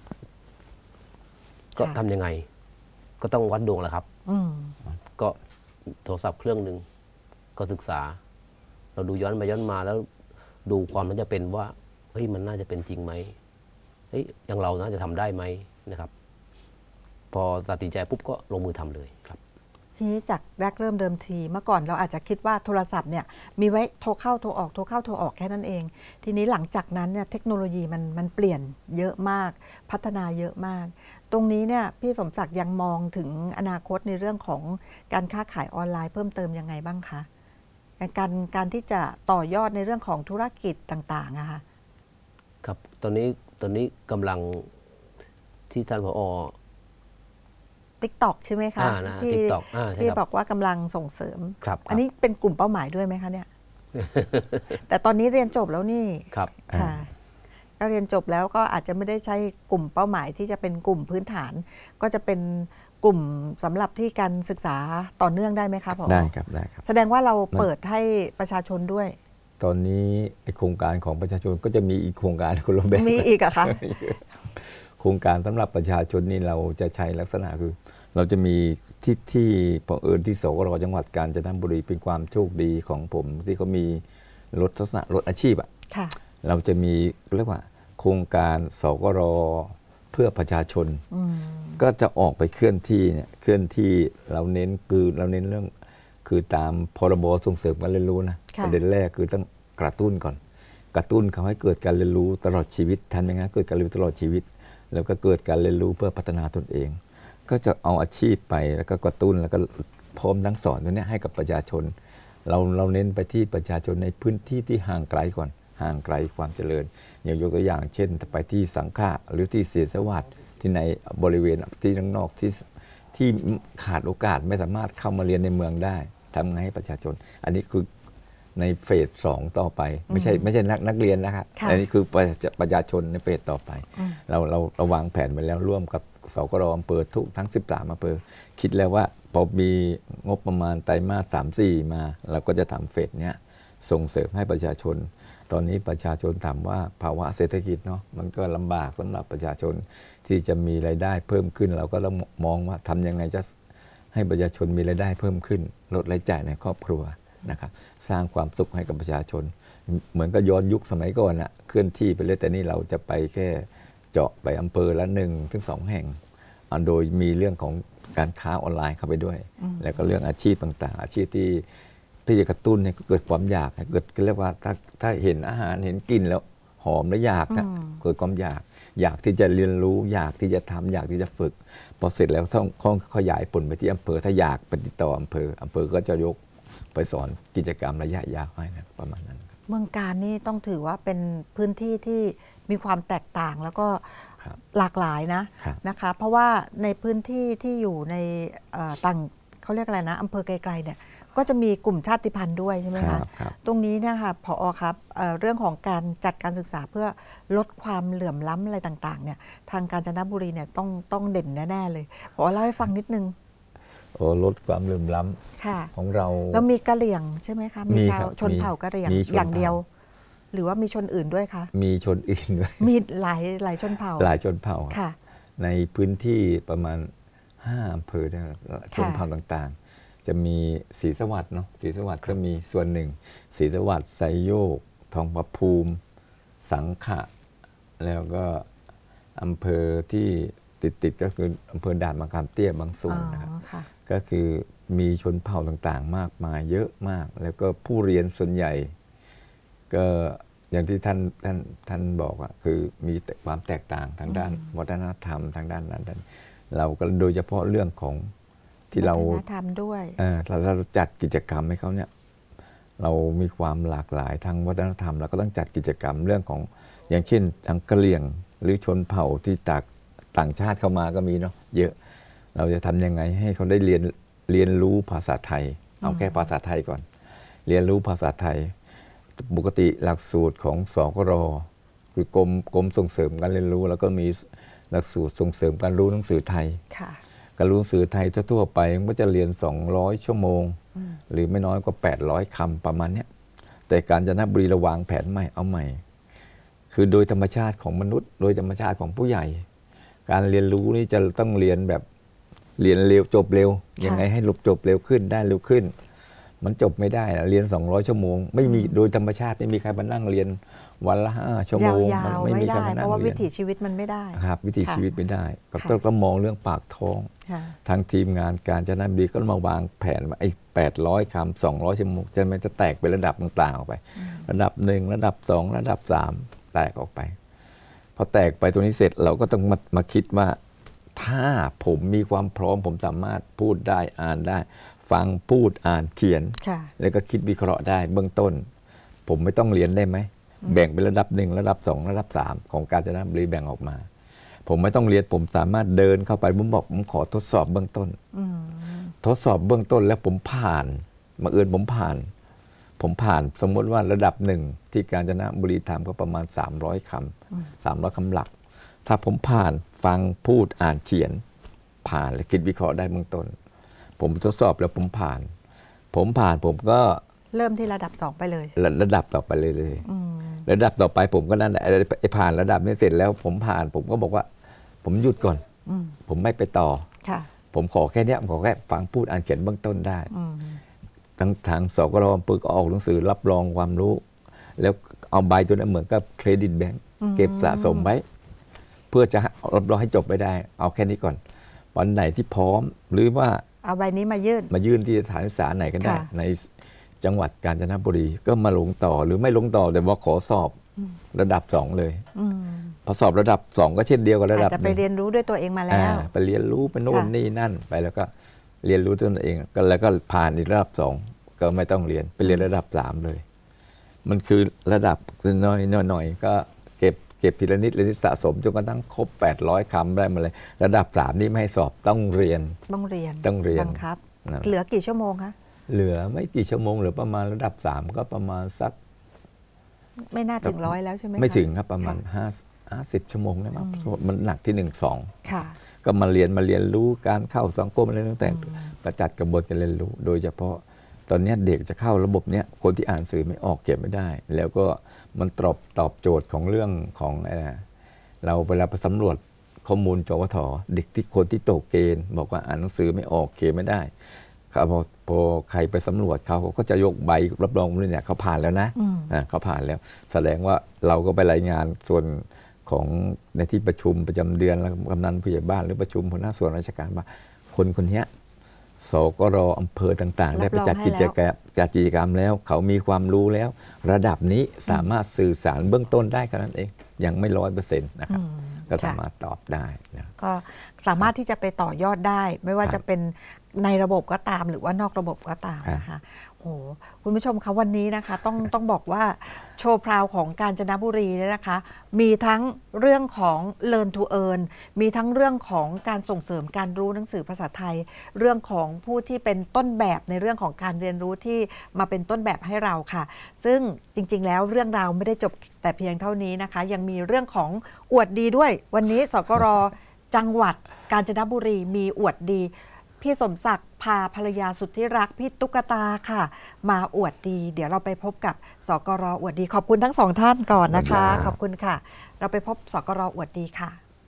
ก็ทำยังไงก็ต้องวัดดวงแหละครับก็โทรศัพท์เครื่องหนึ่งก็ศึกษาเราดูย้อนมาแล้วดูความน่าจะเป็นว่าเฮ้ยมันน่าจะเป็นจริงไหมเฮ้ยอย่างเราน่าจะทำได้ไหมนะครับพอตัดสินใจปุ๊บก็ลงมือทำเลยครับทีนี้จากแรกเริ่มเดิมทีเมื่อก่อนเราอาจจะคิดว่าโทรศัพท์เนี่ยมีไว้โทรเข้าโทรออกโทรเข้าโทรออกแค่นั้นเองทีนี้หลังจากนั้นเนี่ยเทคโนโลยีมันเปลี่ยนเยอะมากพัฒนาเยอะมากตรงนี้เนี่ยพี่สมศักดิ์ยังมองถึงอนาคตในเรื่องของการค้าขายออนไลน์เพิ่มเติมยังไงบ้างคะการที่จะต่อยอดในเรื่องของธุรกิจต่างๆอะค่ะครับตอนนี้กำลังที่ท่านผอ TikTok ใช่ไหมคะที่บอกว่ากำลังส่งเสริมอันนี้เป็นกลุ่มเป้าหมายด้วยไหมคะเนี่ย แต่ตอนนี้เรียนจบแล้วนี่ครับค่ะก็เรียนจบแล้วก็อาจจะไม่ได้ใช้กลุ่มเป้าหมายที่จะเป็นกลุ่มพื้นฐานก็จะเป็นกลุ่มสำหรับที่การศึกษาต่อเนื่องได้ไหมคะผอได้ครับได้ครับแสดงว่าเราเปิดให้ประชาชนด้วยตอนนี้โครงการของประชาชนก็จะมีอีกโครงการคนละแบบมีอีกอะคะโครงการสำหรับประชาชนนี่เราจะใช้ลักษณะคือเราจะมีที่เผอิญที่สกรจังหวัดกาญจนบุรีเป็นความโชคดีของผมที่เขามีรถลักษณะรถอาชีพอ่ะเราจะมีเรียกว่าโครงการสกรเพื่อประชาชนก็จะออกไปเคลื่อนที่เนี่ยเคลื่อนที่เราเน้นเรื่องคือตามพรบส่งเสริมการเรียนรู้นะประเด็นแรกคือต้องกระตุ้นก่อนกระตุ้นเขาให้เกิดการเรียนรู้ตลอดชีวิตทำยังไงเกิดการเรียนรู้ตลอดชีวิตแล้วก็เกิดการเรียนรู้เพื่อพัฒนาตนเองก็จะเอาอาชีพไปแล้วก็กระตุ้นแล้วก็พร้อมทั้งสอนตัวนี้ให้กับประชาชนเราเน้นไปที่ประชาชนในพื้นที่ที่ห่างไกลก่อนห่างไกลความเจริญอย่างยกตัวอย่างเช่นไปที่สังขะหรือที่เสียสวัสดิ์ที่ในบริเวณที่ข้างนอกที่ขาดโอกาสไม่สามารถเข้ามาเรียนในเมืองได้ทำไงให้ประชาชนอันนี้คือในเฟส2ต่อไปไม่ใช่นักเรียนนะครับอันนี้คือประชาชนในเฟสต่อไปเราวางแผนไว้แล้วร่วมกับสกรอำเภอทุกทั้ง13อำเภอคิดแล้วว่าพอมีงบประมาณไตรมาส 3-4 มาเราก็จะทำเฟสเนี้ยส่งเสริมให้ประชาชนตอนนี้ประชาชนถามว่าภาวะเศรษฐกิจเนาะมันก็ลำบากสำหรับประชาชนที่จะมีรายได้เพิ่มขึ้นเราก็ต้องมองว่าทำยังไงจะให้ประชาชนมีรายได้เพิ่มขึ้นลดรายจ่ายในครอบครัวนะครับสร้างความสุขให้กับประชาชนเหมือนกับย้อนยุคสมัยก่อนอะเคลื่อนที่ไปเลยแต่นี่เราจะไปแค่เจาะไปอำเภอละ1-2 แห่งโดยมีเรื่องของการค้าออนไลน์เข้าไปด้วยแล้วก็เรื่องอาชีพต่างๆอาชีพที่จะกระตุ้นให้เกิดความอยากเกิดเรียกว่าถ้าเห็นอาหารเห็นกลิ่นแล้วหอมแล้วอยากนะเกิดความอยากที่จะเรียนรู้อยากที่จะทำอยากที่จะฝึกพอเสร็จแล้วต้องขยายผลไปที่อำเภอถ้าอยากไปติดต่ออำเภอก็จะยกไปสอนกิจกรรมระยะยาวให้นะประมาณนั้นเมืองการนี่ต้องถือว่าเป็นพื้นที่ที่มีความแตกต่างแล้วก็หลากหลายนะคะเพราะว่าในพื้นที่ที่อยู่ในต่างเขาเรียกอะไรนะอำเภอไกลๆเนี่ยก็จะมีกลุ่มชาติพันธุ์ด้วยใช่ไหมคะตรงนี้เนี่ยค่ะผอ.ครับเรื่องของการจัดการศึกษาเพื่อลดความเหลื่อมล้ำอะไรต่างๆเนี่ยทางกาญจนบุรีเนี่ยต้องเด่นแน่ๆเลยผอ.เล่าให้ฟังนิดนึงลดความเหลื่อมล้ำของเราแล้วมีกะเหรี่ยงใช่ไหมคะมีชาวชนเผ่ากะเหรี่ยงอย่างเดียวหรือว่ามีชนอื่นด้วยคะมีชนอื่นด้วยมีหลายชนเผ่าหลายชนเผ่าในพื้นที่ประมาณ5 อำเภอชนเผ่าต่างๆจะมีศรีสวัสดิ์เนาะศรีสวัสดิ์ก็มีส่วนหนึ่งศรีสวัสดิ์ไซโยกทองผาภูมิสังขะแล้วก็อำเภอที่ติดก็คืออำเภอด่านมะขามเตี้ยบางส่วนนะครับก็คือมีชนเผ่าต่างๆมากมายเยอะมากแล้วก็ผู้เรียนส่วนใหญ่ก็อย่างที่ท่านบอกอะคือมีความแตกต่างทางด้านวัฒนธรรมทางด้านนั้นเราก็โดยเฉพาะเรื่องของที่เราทำด้วยเราจัดกิจกรรมให้เขาเนี่ยเรามีความหลากหลายทางวัฒนธรรมเราก็ต้องจัดกิจกรรมเรื่องของอย่างเช่นทางกะเหรี่ยงหรือชนเผ่าที่ต่างชาติเข้ามาก็มีเนาะเยอะเราจะทำยังไงให้เขาได้เรียนรู้ภาษาไทยเอาแค่ภาษาไทยก่อนเรียนรู้ภาษาไทยปกติหลักสูตรของสกร.คือกรมส่งเสริมการเรียนรู้แล้วก็มีหลักสูตรส่งเสริมการรู้หนังสือไทยการรู้หนังสือไทยทั่วๆไปมันก็จะเรียน200 ชั่วโมงหรือไม่น้อยกว่า800 คำประมาณนี้แต่กาญจนบุรีระวางแผนใหม่เอาใหม่คือโดยธรรมชาติของมนุษย์โดยธรรมชาติของผู้ใหญ่การเรียนรู้นี่จะต้องเรียนแบบเรียนเร็วจบเร็วยังไงให้จบเร็วขึ้นได้เร็วขึ้นมันจบไม่ได้เรียน200 ชั่วโมงไม่มีโดยธรรมชาติไม่มีใครมานั่งเรียนวันละ5 ชั่วโมงมันไม่มีใครมานั่งเรียนเพราะว่าวิถีชีวิตมันไม่ได้ครับวิถีชีวิตไม่ได้ก็มองเรื่องปากท้องทางทีมงานกาญจนบุรีก็มาวางแผนว่าไอ้800 คำ200 ชั่วโมงจะแตกเป็นระดับต่างๆออกไประดับ1ระดับ2ระดับ3แตกออกไปพอแตกไปตัวนี้เสร็จเราก็ต้องมาคิดว่าถ้าผมมีความพร้อมผมสามารถพูดได้อ่านได้ฟังพูดอ่านเขียนแล้วก็คิดวิเคราะห์ได้เบื้องต้นผมไม่ต้องเรียนได้ไหมแบ่งเป็นระดับ1ระดับ2ระดับ3ของกาญจนบุรีแบ่งออกมาผมไม่ต้องเรียนผมสามารถเดินเข้าไปผมบอกผมขอทดสอบเบื้องต้นทดสอบเบื้องต้นแล้วผมผ่านบังเอิญผมผ่านสมมติว่าระดับ1ที่กาญจนบุรีทำก็ประมาณ300 คำ300 คำหลักถ้าผมผ่านฟังพูดอ่านเขียนผ่านและคิดวิเคราะห์ได้เบื้องต้นผมทดสอบแล้วผมผ่านผมก็เริ่มที่ระดับ2ไปเลยระดับต่อไปเลยระดับต่อไปผมก็นั่นผ่านระดับนี้เสร็จแล้วผมผ่านผมก็บอกว่าผมหยุดก่อนผมไม่ไปต่อผมขอแค่นี้ผมขอแค่ฟังพูดอ่านเขียนเบื้องต้นได้ทางสกรอำเภอก็ออกหนังสือรับรองความรู้แล้วเอาใบตัวนั้นเหมือนกับเครดิตแบงก์เก็บสะสมไว้เพื่อจะรับรองให้จบไปได้เอาแค่นี้ก่อนวันไหนที่พร้อมหรือว่าเอาใบนี้มายื่นที่สถานศึกษาไหนก็ได้ในจังหวัดกาญจนบุรีก็มาลงต่อหรือไม่ลงต่อแต่ว่าขอสอบระดับ2เลยพอสอบระดับ2ก็เช่นเดียวกับระดับจะไปเรียนรู้ด้วยตัวเองมาแล้วไปเรียนรู้ไปโน่นนี่นั่นไปแล้วก็เรียนรู้ตัวเองก็แล้วก็ผ่านอีกระดับ2ก็ไม่ต้องเรียนไปเรียนระดับ3เลยมันคือระดับน้อยก็เก็บทีละนิดสะสมจนกระทั่งครบ800 คำได้มาเลยระดับ3นี่ไม่ให้สอบต้องเรียนบังคับเหลือกี่ชั่วโมงคะเหลือไม่กี่ชั่วโมงเหลือประมาณระดับ3ก็ประมาณสักไม่น่าถึง100แล้วใช่ไหมไม่ถึงครับประมาณ50 ชั่วโมงนะมันหนักที่1-2ก็มาเรียนรู้การเข้าสังคมอะไรต่างๆประจัดกระบวนการเรียนรู้โดยเฉพาะตอนนี้เด็กจะเข้าระบบเนี้ยคนที่อ่านสื่อไม่ออกเขียนไม่ได้แล้วก็มันตอบโจทย์ของเรื่องของเราเวลาไปสำรวจข้อมูลจวท.เด็กที่คนที่ตกเกณฑ์บอกว่าอ่านหนังสือไม่ออกเขียนไม่ได้พอใครไปสำรวจเขาก็จะยกใบรับรองเนี่ยเขาผ่านแล้วนะเขาผ่านแล้วแสดงว่าเราก็ไปรายงานส่วนของในที่ประชุมประจำเดือนแล้วกำนันผู้ใหญ่บ้านหรือประชุมหัวหน้าส่วนราชการว่าคนนี้สกร.อำเภอต่างๆได้ไปจัดกิจกรรมแล้วเขามีความรู้แล้วระดับนี้สามารถสื่อสารเบื้องต้นได้แค่นั้นเองยังไม่100%นะครับก็สามารถตอบได้นะก็สามารถที่จะไปต่อยอดได้ไม่ว่าจะเป็นในระบบก็ตามหรือว่านอกระบบก็ตามนะคะโอ้คุณผู้ชมคะวันนี้นะคะต้องบอกว่าโชว์พราวของกาญจนบุรีเนี่ยนะคะมีทั้งเรื่องของ Learn to Earn มีทั้งเรื่องของการส่งเสริมการรู้หนังสือภาษาไทยเรื่องของผู้ที่เป็นต้นแบบในเรื่องของการเรียนรู้ที่มาเป็นต้นแบบให้เราค่ะซึ่งจริงๆแล้วเรื่องราวไม่ได้จบแต่เพียงเท่านี้นะคะยังมีเรื่องของอวดดีด้วยวันนี้สกร.จังหวัดกาญจนบุรีมีอวดดีพี่สมศักดิ์พาภรรยาสุดที่รักพี่ตุ๊กตาค่ะมาอวดดีเดี๋ยวเราไปพบกับสกร.อวดดีขอบคุณทั้ง2ท่านก่อนนะคะขอบคุณค่ะเราไปพบสกร.อวดดีค่ะ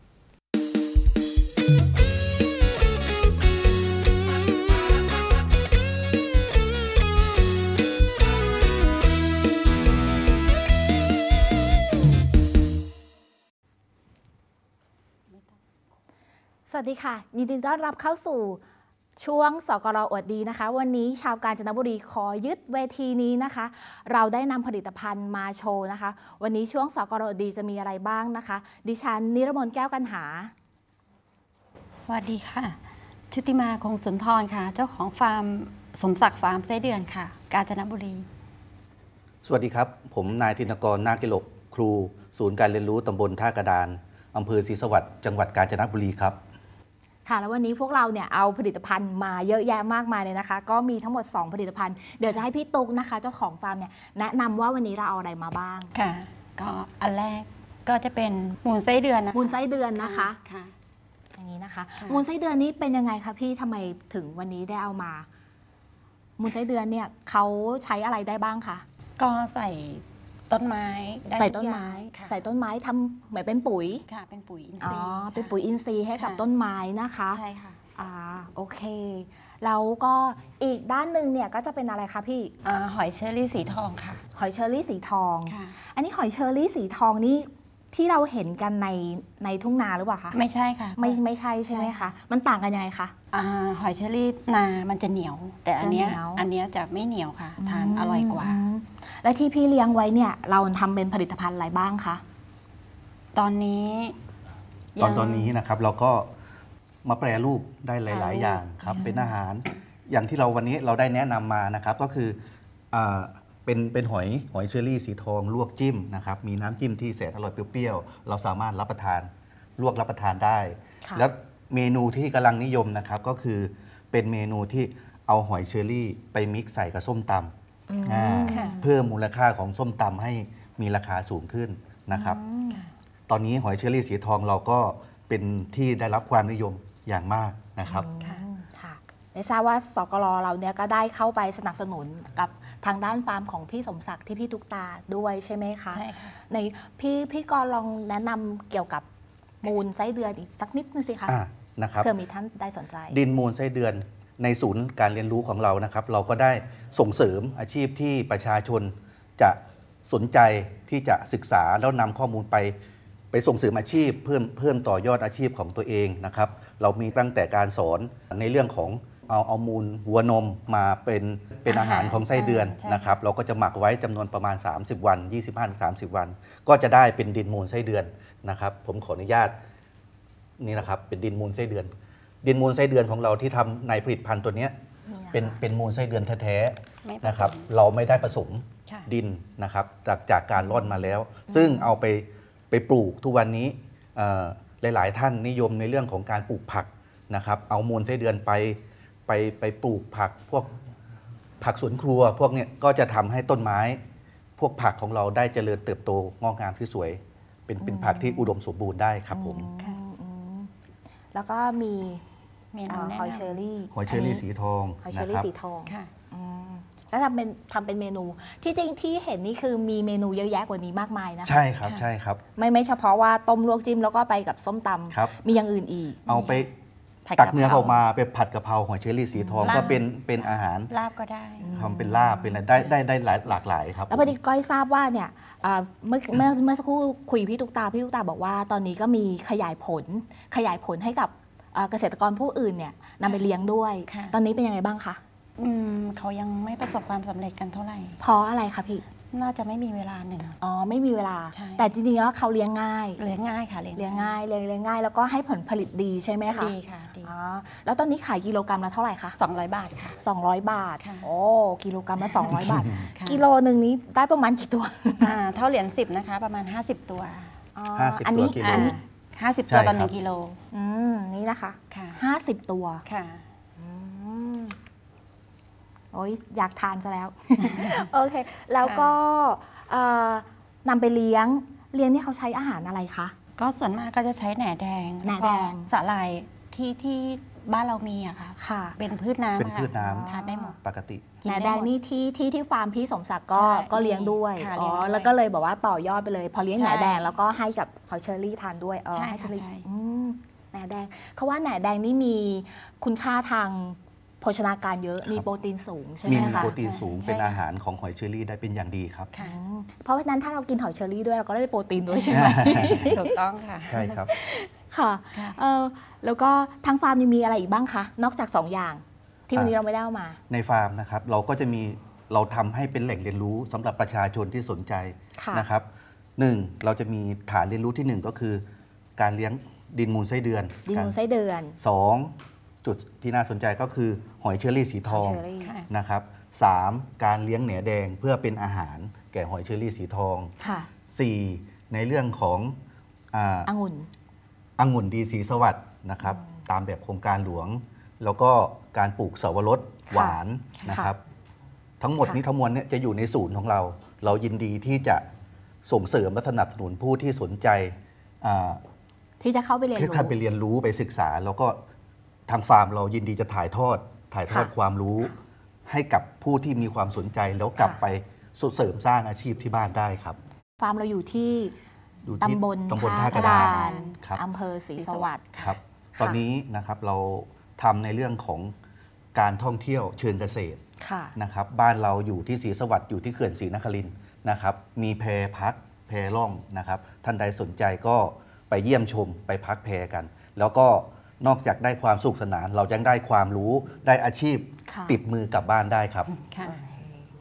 สวัสดีค่ะยินดีต้อนรับเข้าสู่ช่วงสกร.อวดดีนะคะวันนี้ชาวกาญจนบุรีขอยึดเวทีนี้นะคะเราได้นำผลิตภัณฑ์มาโชว์นะคะวันนี้ช่วงสกร.อวดดีจะมีอะไรบ้างนะคะดิฉันนิรมนต์แก้วกันหาสวัสดีค่ะชุติมาคงสุนทรค่ะเจ้าของฟาร์มสมศักดิ์ฟาร์มไส้เดือนค่ะกาญจนบุรีสวัสดีครับผมนายธินกรนาคกิโลกครูศูนย์การเรียนรู้ตำบลท่ากระดานอำเภอศรีสวัสดิ์จังหวัดกาญจนบุรีครับค่ะแล้ววันนี้พวกเราเนี่ยเอาผลิตภัณฑ์มาเยอะแยะมากมายเลยนะคะก็มีทั้งหมด2ผลิตภัณฑ์เดี๋ยวจะให้พี่ตุ๊กนะคะเจ้าของฟาร์มเนี่ยแนะนำว่าวันนี้เราเอาอะไรมาบ้างค่ะก็อันแรกก็จะเป็นมูลไส้เดือนนะมูลไส้เดือนนะคะค่ะอย่างนี้นะคะมูลไส้เดือนนี้เป็นยังไงคะพี่ทำไมถึงวันนี้ได้เอามามูลไส้เดือนเนี่ยเขาใช้อะไรได้บ้างคะก็ใส่ต้นไม้ใส่ต้นไม้ใส่ต้นไม้ทำเหมือนเป็นปุ๋ยค่ะเป็นปุ๋ยอินทรีย์เป็นปุ๋ยอินทรีย์ให้กับต้นไม้นะคะใช่ค่ะโอเคแล้วก็อีกด้านหนึ่งเนี่ยก็จะเป็นอะไรคะพี่หอยเชอรี่สีทองค่ะหอยเชอรี่สีทองอันนี้หอยเชอรี่สีทองนี่ที่เราเห็นกันในทุ่งนาหรือเปล่าคะไม่ใช่ค่ะไม่ใช่ใช่ไหมคะมันต่างกันยังไงคะหอยเชอรี่นามันจะเหนียวแต่อันเนี้ยจะไม่เหนียวค่ะทานอร่อยกว่าและที่พี่เลี้ยงไว้เนี่ยเราทำเป็นผลิตภัณฑ์อะไรบ้างคะตอนนี้นะครับเราก็มาแปรรูปได้หลายๆอย่างครับเป็นอาหารอย่างที่เราวันนี้เราได้แนะนำมานะครับก็คือเป็นหอยเชอรี่สีทองลวกจิ้มนะครับมีน้ำจิ้มที่แสนอร่อยเปรี้ยวๆเราสามารถรับประทานลวกรับประทานได้แล้วเมนูที่กำลังนิยมนะครับก็คือเป็นเมนูที่เอาหอยเชอรี่ไปมิกซ์ใส่กับส้มตำเพิ่มมูลค่าของส้มตำให้มีราคาสูงขึ้นนะครับตอนนี้หอยเชอรี่สีทองเราก็เป็นที่ได้รับความนิยมอย่างมากนะครับได้ทราบว่าสกล.เราเนี่ยก็ได้เข้าไปสนับสนุนกับทางด้านฟาร์มของพี่สมศักดิ์ที่พี่ตุ๊กตาด้วยใช่ไหมคะใช่ค่ะในพี่กรลองแนะนำเกี่ยวกับมูลไส้เดือนอีกสักนิดนึงสิคะนะครับเพื่อมีท่านได้สนใจดินมูลไส้เดือนในศูนย์การเรียนรู้ของเรานะครับเราก็ได้ส่งเสริมอาชีพที่ประชาชนจะสนใจที่จะศึกษาแล้วนำข้อมูลไปส่งเสริมอาชีพเพิ่มต่อยอดอาชีพของตัวเองนะครับเรามีตั้งแต่การสอนในเรื่องของเอามูลวัวนมมาเป็นอาหารของไส้เดือนนะครับเราก็จะหมักไว้จำนวนประมาณ30วัน25-30 วันก็จะได้เป็นดินมูลไส้เดือนนะครับผมขออนุญาตนี่นะครับเป็นดินมูลไส้เดือนดินมูลไส้เดือนของเราที่ทำในผลิตภัณฑ์ตัวนี้เป็นมูลไส้เดือนแท้ๆนะครับเราไม่ได้ผสมดินนะครับจากการร่อนมาแล้วซึ่งเอาไปปลูกทุกวันนี้หลายๆท่านนิยมในเรื่องของการปลูกผักนะครับเอามูลไส้เดือนไปปลูกผักพวกผักสวนครัวพวกนี้ก็จะทำให้ต้นไม้พวกผักของเราได้เจริญเติบโตงอกงามที่สวยเป็นผักที่อุดมสมบูรณ์ได้ครับผมแล้วก็มีหอยเชอรี่สีทองหอยเชอรี่สีทองแล้วทำเป็นเมนูที่จริงที่เห็นนี่คือมีเมนูเยอะแยะกว่านี้มากมายนะใช่ครับใช่ครับไม่เฉพาะว่าต้มลวกจิ้มแล้วก็ไปกับส้มตำมีอย่างอื่นอีกเอาไปตักเนื้อออกมาไปผัดกะเพราหอยเชอรี่สีทองก็เป็นอาหารลาบก็ได้ทำเป็นลาบเป็นอะไรได้หลากหลายครับแล้วพอดีก้อยทราบว่าเนี่ยเมื่อสักครู่คุยพี่ตุ๊กตาบอกว่าตอนนี้ก็มีขยายผลให้กับเกษตรกรผู้อื่นเนี่ยนำไปเลี้ยงด้วยตอนนี้เป็นยังไงบ้างคะเขายังไม่ประสบความสำเร็จกันเท่าไหร่เพราะอะไรคะพี่น่าจะไม่มีเวลาหนึ่งไม่มีเวลาแต่จริงๆแล้วเขาเลี้ยงง่ายค่ะเลี้ยงง่ายแล้วก็ให้ผลผลิตดีใช่ไหมคะดีค่ะดีแล้วตอนนี้ขายกิโลกรัมละเท่าไหร่คะ 200 บาทค่ะ 200 บาทโอ้กิโลกรัมละ200 บาทกิโลนึงนี้ได้ประมาณกี่ตัวเท่าเหรียญ10นะคะประมาณ50 ตัวอันนี้ 50 ตัวต่อ1 กิโลนี่นะคะ50 ตัวค่ะโอ้ยอยากทานซะแล้วโอเคแล้วก็นำไปเลี้ยงที่เขาใช้อาหารอะไรคะก็ส่วนมากก็จะใช้แหน่แดงสาหร่ายที่บ้านเรามีอะค่ะเป็นพืชน้ำทานได้หมดปกติแหน่แดงนี่ที่ฟาร์มพี่สมศักดิ์ก็เลี้ยงด้วยแล้วก็เลยบอกว่าต่อยอดไปเลยพอเลี้ยงแหน่แดงแล้วก็ให้กับหอยเชอรี่ทานด้วยให้เชอรี่แหน่แดงเขาว่าแหน่แดงนี่มีคุณค่าทางโภชนาการเยอะมีโปรตีนสูงใช่ไหมคะมีโปรตีนสูงเป็นอาหารของหอยเชอรี่ได้เป็นอย่างดีครับเพราะฉะนั้นถ้าเรากินหอยเชอรี่ด้วยเราก็ได้โปรตีนด้วยใช่ไหมถูกต้องค่ะใช่ครับค่ะแล้วก็ทางฟาร์มมีอะไรอีกบ้างคะนอกจาก2อย่างที่วันนี้เราไม่ได้เอามาในฟาร์มนะครับเราก็จะมีเราทำให้เป็นแหล่งเรียนรู้สำหรับประชาชนที่สนใจนะครับ1เราจะมีฐานเรียนรู้ที่1ก็คือการเลี้ยงดินมูลไส้เดือน2จุดที่น่าสนใจก็คือหอยเชอรี่สีทองนะครับ3การเลี้ยงแหน่แดงเพื่อเป็นอาหารแก่หอยเชอรี่สีทอง4ในเรื่องขององุ่นดีสีสวัสดิ์นะครับตามแบบโครงการหลวงแล้วก็การปลูกเสาวรสหวานนะครับทั้งหมดนี้ทั้งมวลเนี่ยจะอยู่ในศูนย์ของเรายินดีที่จะส่งเสริมและสนับสนุนผู้ที่สนใจที่จะเข้าไปเรียนรู้ไปศึกษาแล้วก็ทางฟาร์มเรายินดีจะถ่ายทอดความรู้ให้กับผู้ที่มีความสนใจแล้วกลับไปเสริมสร้างอาชีพที่บ้านได้ครับฟาร์มเราอยู่ที่ตำบลท่ากระดานอำเภอศรีสวัสดิ์ครับตอนนี้นะครับเราทำในเรื่องของการท่องเที่ยวเชิงเกษตรนะครับบ้านเราอยู่ที่ศรีสวัสดิ์อยู่ที่เขื่อนศรีนครินทร์นะครับมีแพพักแพล่องนะครับท่านใดสนใจก็ไปเยี่ยมชมไปพักแพกันแล้วก็นอกจากได้ความสุขสนานเรายังได้ความรู้ได้อาชีพติดมือกลับบ้านได้ครับ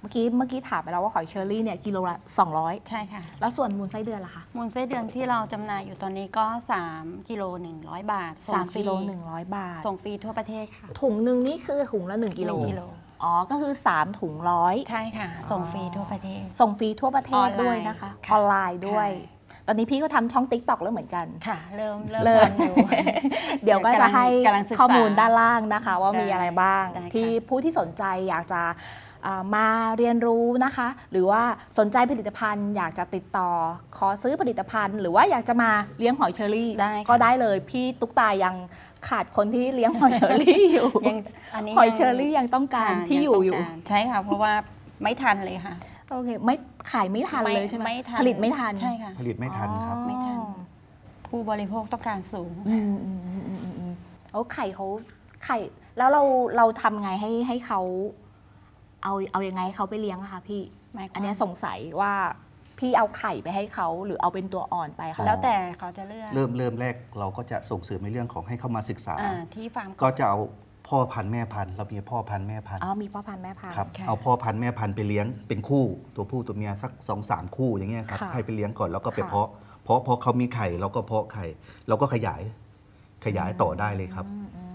เมื่อกี้ถามไปแล้วว่าหอยเชอรี่เนี่ยกิโลละ200 ใช่ค่ะแล้วส่วนมูลไส้เดือนล่ะคะมูลไส้เดือนที่เราจำหน่ายอยู่ตอนนี้ก็3กิโล100 บาท 3กิโล100 บาทส่งฟรีทั่วประเทศค่ะถุงนึงนี่คือถุงละ1กิโลอ๋อก็คือ3ถุง100 ใช่ค่ะส่งฟรีทั่วประเทศส่งฟรีทั่วประเทศด้วยนะคะออนไลน์ด้วยตอนนี้พี่ก็ทำช่อง TikTok แล้วเหมือนกันค่ะเริ่มเดี๋ยวก็จะให้ข้อมูลด้านล่างนะคะว่ามีอะไรบ้างที่ผู้ที่สนใจอยากจะมาเรียนรู้นะคะหรือว่าสนใจผลิตภัณฑ์อยากจะติดต่อขอซื้อผลิตภัณฑ์หรือว่าอยากจะมาเลี้ยงหอยเชอรี่ก็ได้เลยพี่ตุ๊กตายังขาดคนที่เลี้ยงหอยเชอรี่อยู่หอยเชอรี่ยังต้องการที่อยู่ใช่ค่ะเพราะว่าไม่ทันเลยค่ะโอเคไม่ขายไม่ทันเลยใช่ไหมผลิตไม่ทันใช่ค่ะผลิตไม่ทันครับไม่ทันผู้บริโภคต้องการสูงไข่แล้วเราทำไงให้เขาเอายังไงเขาไปเลี้ยงอะคะพี่อันนี้สงสัยว่าพี่เอาไข่ไปให้เขาหรือเอาเป็นตัวอ่อนไปคะแล้วแต่เขาจะเลือกเริ่มแรกเราก็จะส่งเสริมในเรื่องของให้เข้ามาศึกษาที่ฟาร์มก็จะเอาพ่อพันธุ์แม่พันธุ์เรามีพ่อพันธุ์แม่พันธุ์มีพ่อพันธุ์แม่พันธุ์ครับเอาพ่อพันธุ์แม่พันธุ์ไปเลี้ยงเป็นคู่ตัวผู้ตัวเมียสัก 2-3 คู่อย่างเงี้ยครับให้ไปเลี้ยงก่อนแล้วก็ไปเพาะพอเขามีไข่เราก็เพาะไข่เราก็ขยายต่อได้เลยครับ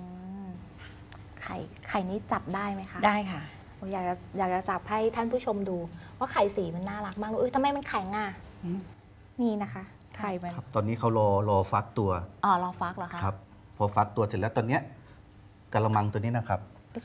ไข่นี้จับได้ไหมคะได้ค่ะอยากจะจับให้ท่านผู้ชมดูว่าไข่สีมันน่ารักมากเลยทำไมมันแข็งอ่ะนี่นะคะไข่มันตอนนี้เขารอฟักตัวรอฟักเหรอคะครับพอฟักตัวเสร็จแล้วตอนเนี้ยกะละมังตัวนี้นะครับ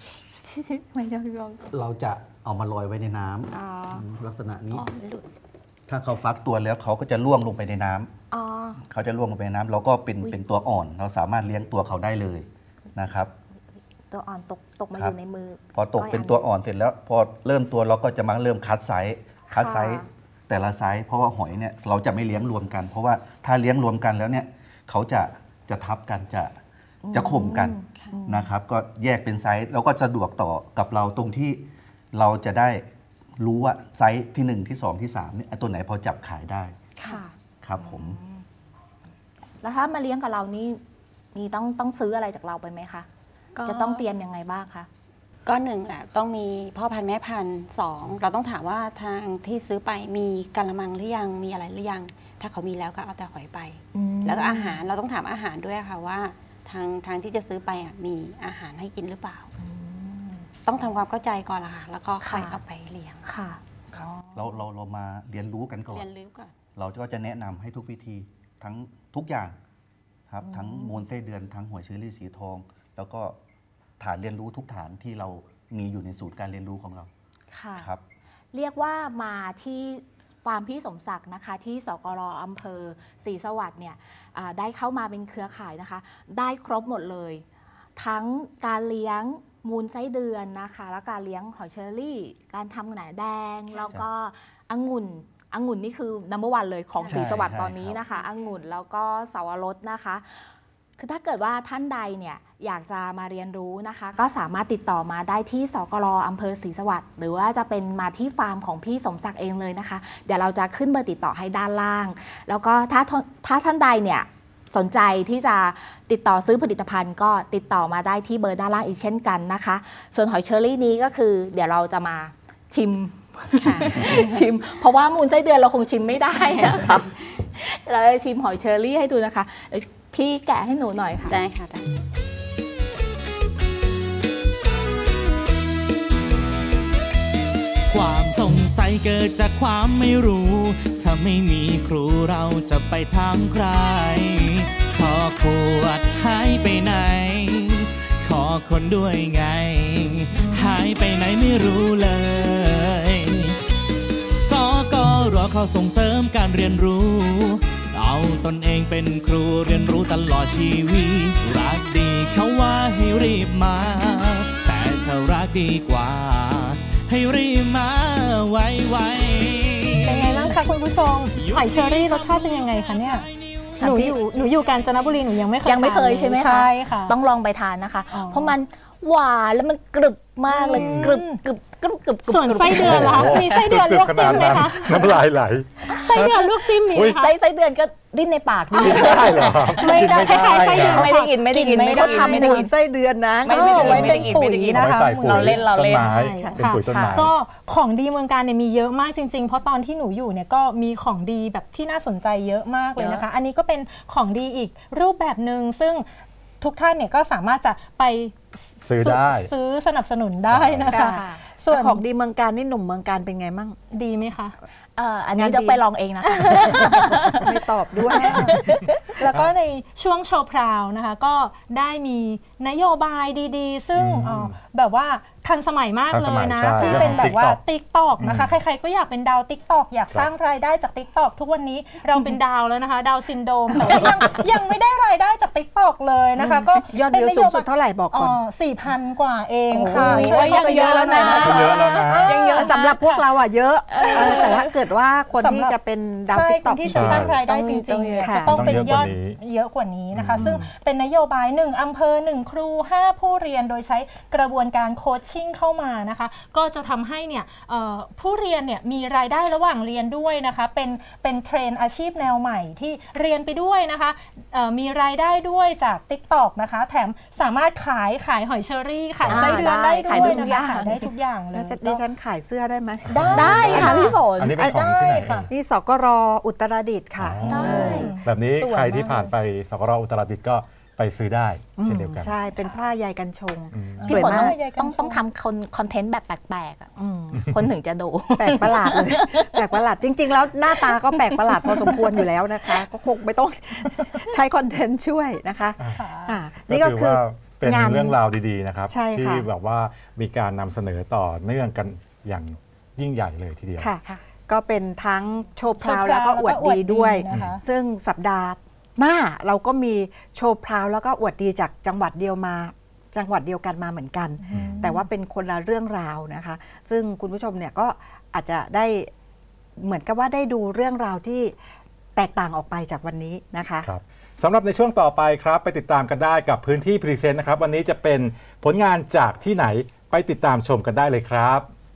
เราจะเอามาลอยไว้ในน้ำลักษณะนี้ถ้าเขาฟักตัวแล้วเขาก็จะล่วงลงไปในน้ำเขาจะล่วงลงไปในน้ำเราก็เป็นตัวอ่อนเราสามารถเลี้ยงตัวเขาได้เลยนะครับตัวอ่อนตกมาอยู่ในมือพอตกเป็นตัวอ่อนเสร็จแล้วพอเริ่มตัวเราก็จะมาเริ่มคัดไซส์แต่ละไซส์เพราะว่าหอยเนี่ยเราจะไม่เลี้ยงรวมกันเพราะว่าถ้าเลี้ยงรวมกันแล้วเนี่ยเขาจะทับกันจะข่มกันนะครับก็แยกเป็นไซส์แล้วก็สะดวกต่อกับเราตรงที่เราจะได้รู้ว่าไซส์ที่1ที่2ที่3เนี่ยตัวไหนพอจับขายได้ครับผมแล้วถ้ามาเลี้ยงกับเรานี่มีต้องซื้ออะไรจากเราไปไหมคะจะต้องเตรียมยังไงบ้างคะก็1แหละต้องมีพ่อพันธุ์แม่พันธุ์2เราต้องถามว่าทางที่ซื้อไปมีกะละมังหรือยังมีอะไรหรือยังถ้าเขามีแล้วก็เอาแต่หอยไปแล้วก็อาหารเราต้องถามอาหารด้วยค่ะว่าทางที่จะซื้อไปมีอาหารให้กินหรือเปล่าต้องทำความเข้าใจก่อนละค่ะแล้วก็ค่อยเอาไปเลี้ยงค่ะเรามาเรียนรู้กันก่อนเราก็จะแนะนำให้ทุกวิธีทั้งทุกอย่างครับทั้งมูลไส้เดือนทั้งหอยเชอรี่สีทองแล้วก็ฐานเรียนรู้ทุกฐานที่เรามีอยู่ในศูนย์การเรียนรู้ของเราค่ะครับเรียกว่ามาที่ฟาร์มพี่สมศักดิ์นะคะที่สกร.อำเภอศรีสวัสดิ์เนี่ยได้เข้ามาเป็นเครือข่ายนะคะได้ครบหมดเลยทั้งการเลี้ยงมูลไส้เดือนนะคะและการเลี้ยงหอยเชอรี่การทำแหนแดงแล้วก็องุ่นนี่คือ number 1 เลยของศรีสวัสดิ์ตอนนี้นะคะองุ่นแล้วก็สาวรสนะคะคือถ้าเกิดว่าท่านใดเนี่ยอยากจะมาเรียนรู้นะคะก็สามารถติดต่อมาได้ที่สกร.อำเภอศรีสวัสดิ์หรือว่าจะเป็นมาที่ฟาร์มของพี่สมศักดิ์เองเลยนะคะเดี๋ยวเราจะขึ้นเบอร์ติดต่อให้ด้านล่างแล้วก็ถ้าท่านใดเนี่ยสนใจที่จะติดต่อซื้อผลิตภัณฑ์ก็ติดต่อมาได้ที่เบอร์ด้านล่างอีกเช่นกันนะคะส่วนหอยเชอรี่นี้ก็คือเดี๋ยวเราจะมาชิมเพราะว่ามูลไส้เดือนเราคงชิมไม่ได้นะคะเราจะชิมหอยเชอรี่ให้ดูนะคะพี่แกะให้หนูหน่อยค่ะได้ค่ะความสงสัยเกิดจากความไม่รู้ถ้าไม่มีครูเราจะไปถามใครขอขวดหายไปไหนขอคนด้วยไงหายไปไหนไม่รู้เลยสกร.เขาส่งเสริมการเรียนรู้เอาตนเองเป็นครูเรียนรู้ตลอดชีวิตรักดีเขาว่าให้รีบมาแต่ถ้ารักดีกว่าให้รีบมาไวเป็นไงบ้างคะคุณผู้ชมหอยเชอรี่รสชาติเป็นยังไงคะเนี่ยหนูอยู่กาญจนบุรีหนูยังไม่เคยใช่ไหมคะใช่ค่ะต้องลองไปทานนะคะเพราะมันหวานแล้วมันกรึบมากเลยกรึบส่วนไส้เดือนล่ะมีไส้เดือนลวกจิ้มไหมคะน้ำลายไหลไส้ส้เดือนลูกจิ้มมีไหมคะไส้เดือนก็ดิ้นในปากดีไม่ได้เหรอไม่ได้คล้ายๆไส้เดือนไม่ได้กินไม่ได้กินเขาทำมูลไส้เดือนนะไม่ได้ไว้เป็นปุ๋ยนะคะเราเล่นต้นไม้เป็นปุ๋ยต้นไม้ก็ของดีเมืองการเนี่ยมีเยอะมากจริงๆเพราะตอนที่หนูอยู่เนี่ยก็มีของดีแบบที่น่าสนใจเยอะมากเลยนะคะอันนี้ก็เป็นของดีอีกรูปแบบหนึ่งซึ่งทุกท่านเนี่ยก็สามารถจะไปซื้อสนับสนุนได้นะคะส่วนของดีเมืองการนี่หนุ่มเมืองการเป็นไงมั่งดีไหมคะอันนี้ต้องไปลองเองนะคะไม่ตอบด้วยแล้วก็ในช่วงโชว์พราวนะคะก็ได้มีนโยบายดีๆซึ่งแบบว่าทันสมัยมากเลยนะที่เป็นแบบว่า TikTok นะคะใครๆก็อยากเป็นดาว TikTok อยากสร้างรายได้จาก TikTok ทุกวันนี้เราเป็นดาวแล้วนะคะดาวซินโดรมแต่ว่ายังไม่ได้รายได้จาก TikTok เลยนะคะก็ยอดวิวสูงสุดเท่าไหร่บอกก่อน 4,000 กว่าเองค่ะช่วยก็เยอะแล้วนะสำหรับพวกเราอ่ะเยอะแต่ถ้าเกิดว่าคนที่จะเป็นดาว TikTok ที่จะสร้างรายได้จริงๆจะต้องเป็นยอดเยอะกว่านี้นะคะซึ่งเป็นนโยบาย1อำเภอ1ครู5ผู้เรียนโดยใช้กระบวนการโคชชิ่งเข้ามานะคะก็จะทำให้เนี่ยผู้เรียนเนี่ยมีรายได้ระหว่างเรียนด้วยนะคะเป็นเทรนอาชีพแนวใหม่ที่เรียนไปด้วยนะคะมีรายได้ด้วยจาก TikTok นะคะแถมสามารถขายหอยเชอรี่ขายไส้เดือนได้ด้วยนะคะขายได้ทุกอย่างเลยดิฉันขายเสื้อได้ไหมได้ค่ะพี่ฝนอันนี้เป็นของที่ไหนนี่สกร.อุตรดิตถ์ค่ะแบบนี้ใครที่ผ่านไปสกร.อุตรดิตถ์ก็ไปซื้อได้เช่นเดียวกันใช่เป็นผ้าใยกันชงพี่ฝนต้องทำคอนเทนต์แบบแปลกๆคนถึงจะดูแปลกประหลาดเลยแปลกประหลาดจริงๆแล้วหน้าตาก็แปลกประหลาดพอสมควรอยู่แล้วนะคะก็คงไม่ต้องใช้คอนเทนต์ช่วยนะคะนี่ก็คือเป็นเรื่องราวดีๆนะครับที่แบบว่ามีการนำเสนอต่อเนื่องกันอย่างยิ่งใหญ่เลยทีเดียวก็เป็นทั้งโชว์พราวแล้วก็อวดดีด้วยซึ่งสัปดาห์หน้าเราก็มีโชว์พราวแล้วก็อวดดีจากจังหวัดเดียวกันมาเหมือนกันแต่ว่าเป็นคนละเรื่องราวนะคะซึ่งคุณผู้ชมเนี่ยก็อาจจะได้เหมือนกับว่าได้ดูเรื่องราวที่แตกต่างออกไปจากวันนี้นะคะครับสำหรับในช่วงต่อไปครับไปติดตามกันได้กับพื้นที่พรีเซนต์นะครับวันนี้จะเป็นผลงานจากที่ไหนไปติดตามชมกันได้เลยครับ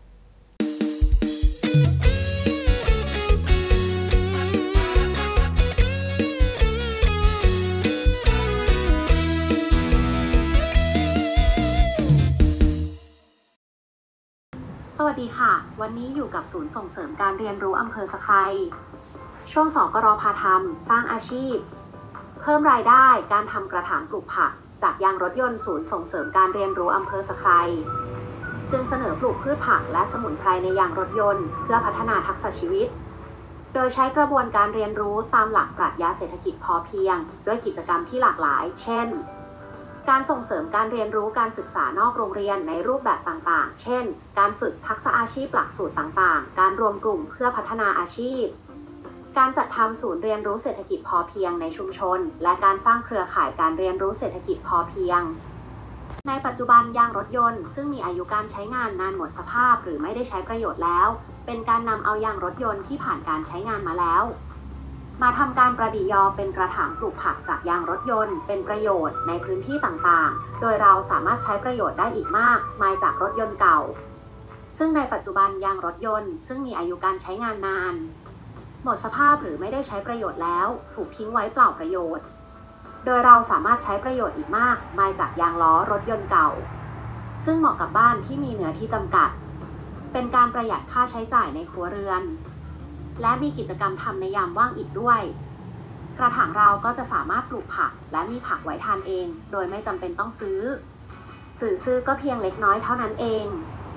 สวัสดีค่ะวันนี้อยู่กับศูนย์ส่งเสริมการเรียนรู้อำเภอสะไคร่ช่วงสกร.พาทำสร้างอาชีพเพิ่มรายได้การทำกระถางปลูกผักจากยางรถยนต์ศูนย์ส่งเสริมการเรียนรู้อำเภอสะไคร่จึงเสนอปลูกพืชผักและสมุนไพรในยางรถยนต์เพื่อพัฒนาทักษะชีวิตโดยใช้กระบวนการเรียนรู้ตามหลักปรัชญาเศรษฐกิจพอเพียงด้วยกิจกรรมที่หลากหลายเช่นการส่งเสริมการเรียนรู้การศึกษานอกโรงเรียนในรูปแบบต่างๆเช่นการฝึกทักษะอาชีพหลักสูตรต่างๆการรวมกลุ่มเพื่อพัฒนาอาชีพการจัดทำศูนย์เรียนรู้เศรษฐกิจพอเพียงในชุมชนและการสร้างเครือข่ายการเรียนรู้เศรษฐกิจพอเพียงในปัจจุบันยางรถยนต์ซึ่งมีอายุการใช้งานนานหมดสภาพหรือไม่ได้ใช้ประโยชน์แล้วเป็นการนำเอายางรถยนต์ที่ผ่านการใช้งานมาแล้วมาทำการประดิษฐ์ยอเป็นกระถางปลูกผักจากยางรถยนต์เป็นประโยชน์ในพื้นที่ต่างๆโดยเราสามารถใช้ประโยชน์ได้อีกมากมายจากรถยนต์เก่าซึ่งในปัจจุบันยางรถยนต์ซึ่งมีอายุการใช้งานนานหมดสภาพหรือไม่ได้ใช้ประโยชน์แล้วถูกทิ้งไว้เปล่าประโยชน์โดยเราสามารถใช้ประโยชน์อีกมากมายจากยางล้อรถยนต์เก่าซึ่งเหมาะกับบ้านที่มีเนื้อที่จำกัดเป็นการประหยัดค่าใช้จ่ายในครัวเรือนและมีกิจกรรมทำในยามว่างอีกด้วยกระถางเราก็จะสามารถปลูกผักและมีผักไว้ทานเองโดยไม่จำเป็นต้องซื้อหรือซื้อก็เพียงเล็กน้อยเท่านั้นเอง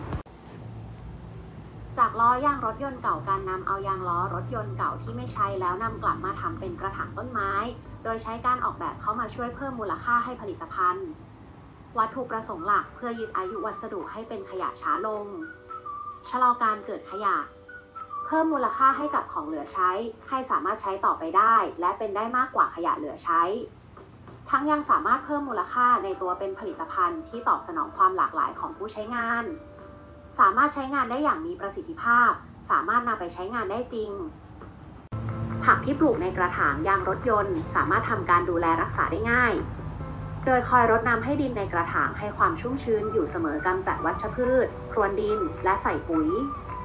จากล้อยางรถยนต์เก่าการนำเอายางล้อรถยนต์เก่าที่ไม่ใช้แล้วนำกลับมาทำเป็นกระถางต้นไม้โดยใช้การออกแบบเข้ามาช่วยเพิ่มมูลค่าให้ผลิตภัณฑ์วัตถุประสงค์หลักเพื่อยืดอายุวัสดุให้เป็นขยะช้าลงชะลอการเกิดขยะเพิ่มมูลค่าให้กับของเหลือใช้ให้สามารถใช้ต่อไปได้และเป็นได้มากกว่าขยะเหลือใช้ทั้งยังสามารถเพิ่มมูลค่าในตัวเป็นผลิตภัณฑ์ที่ตอบสนองความหลากหลายของผู้ใช้งานสามารถใช้งานได้อย่างมีประสิทธิภาพสามารถนำไปใช้งานได้จริงผักที่ปลูกในกระถางยางรถยนต์สามารถทำการดูแลรักษาได้ง่ายโดยคอยรดน้ำให้ดินในกระถางให้ความชุ่มชื้นอยู่เสมอกำจัดวัชพืชพรวนดินและใส่ปุ๋ย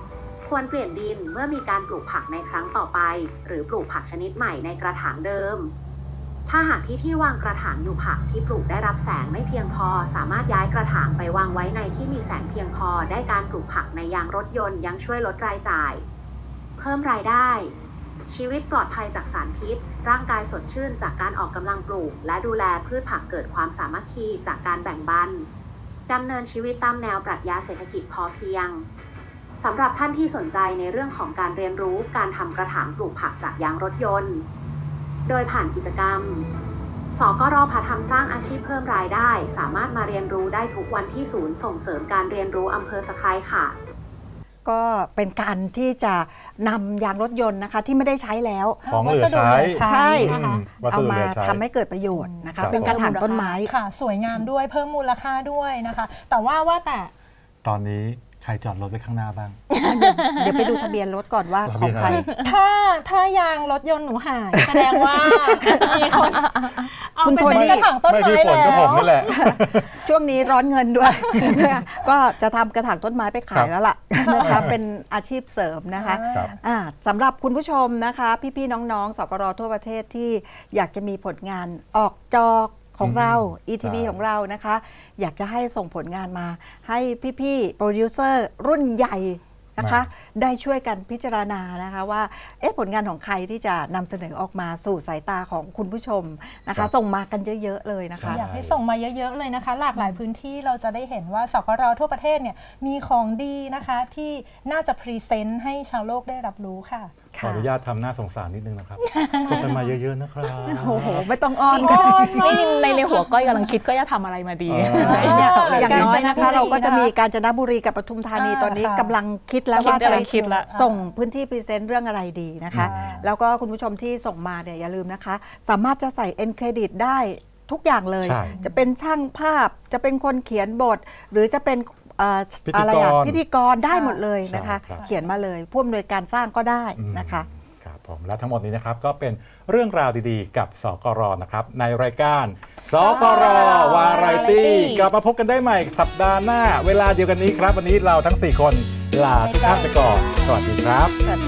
ควรเปลี่ยนดินเมื่อมีการปลูกผักในครั้งต่อไปหรือปลูกผักชนิดใหม่ในกระถางเดิมถ้าหากที่วางกระถางอยู่ผักที่ปลูกได้รับแสงไม่เพียงพอสามารถย้ายกระถางไปวางไว้ในที่มีแสงเพียงพอได้การปลูกผักในยางรถยนต์ยังช่วยลดรายจ่ายเพิ่มรายได้ชีวิตปลอดภัยจากสารพิษร่างกายสดชื่นจากการออกกำลังปลูกและดูแลพืชผักเกิดความสามัคคีจากการแบ่งปันดำเนินชีวิตตามแนวปรัชญาเศรษฐกิจพอเพียงสำหรับท่านที่สนใจในเรื่องของการเรียนรู้การทำกระถางปลูกผักจากยางรถยนต์โดยผ่านกิจกรรมสกร.พาทำสร้างอาชีพเพิ่มรายได้สามารถมาเรียนรู้ได้ทุกวันที่ศูนย์ส่งเสริมการเรียนรู้อำเภอสะไคร้ค่ะก็เป็นการที่จะนำยางรถยนต์นะคะที่ไม่ได้ใช้แล้วของเหลือใช้เอามาทำให้เกิดประโยชน์นะคะเป็นกระถางต้นไม้ค่ะสวยงามด้วยเพิ่มมูลค่าด้วยนะคะแต่ว่าแต่ตอนนี้ใครจอดรถไว้ข้างหน้าบ้างเดี๋ยวไปดูทะเบียนรถก่อนว่าของใครถ้ายางรถยนต์หนูหายแสดงว่ามีคนเอาไปเป็นกระถางต้นไม้แล้วช่วงนี้ร้อนเงินด้วยก็จะทำกระถางต้นไม้ไปขายแล้วล่ะนะคะเป็นอาชีพเสริมนะคะสำหรับคุณผู้ชมนะคะพี่ๆน้องๆสกร.ทั่วประเทศที่อยากจะมีผลงานออกจอของเรา ETV ของเรานะคะอยากจะให้ส่งผลงานมาให้พี่ๆโปรดิวเซอร์รุ่นใหญ่นะคะได้ช่วยกันพิจารณานะคะว่าผลงานของใครที่จะนำเสนอออกมาสู่สายตาของคุณผู้ชมนะคะส่งมากันเยอะๆเลยนะคะอยากให้ส่งมาเยอะๆเลยนะคะหลากหลายพื้นที่เราจะได้เห็นว่าสกร.ทั่วประเทศเนี่ยมีของดีนะคะที่น่าจะพรีเซนต์ให้ชาวโลกได้รับรู้ค่ะขออนุญาตทำหน้าสงสารนิดนึงนะครับส่งกันมาเยอะๆนะครับโอ้โหไม่ต้องอ้อนในหัวก้อยกำลังคิดก็จะทำอะไรมาดีอย่างน้อยนะคะเราก็จะมีกาญจนบุรีกับปทุมธานีตอนนี้กำลังคิดแล้วว่าจะส่งพื้นที่พรีเซนต์เรื่องอะไรดีนะคะแล้วก็คุณผู้ชมที่ส่งมาเนี่ยอย่าลืมนะคะสามารถจะใส่เอ็นเครดิตได้ทุกอย่างเลยจะเป็นช่างภาพจะเป็นคนเขียนบทหรือจะเป็นอะไรพิธีกรได้หมดเลยนะคะเขียนมาเลยผู้อำนวยการสร้างก็ได้นะคะครับผมและทั้งหมดนี้นะครับก็เป็นเรื่องราวดีๆกับสกร.นะครับในรายการสกร.วาไรตี้กลับมาพบกันได้ใหม่สัปดาห์หน้าเวลาเดียวกันนี้ครับวันนี้เราทั้ง4คนลาทุกท่านไปก่อนสวัสดีครับ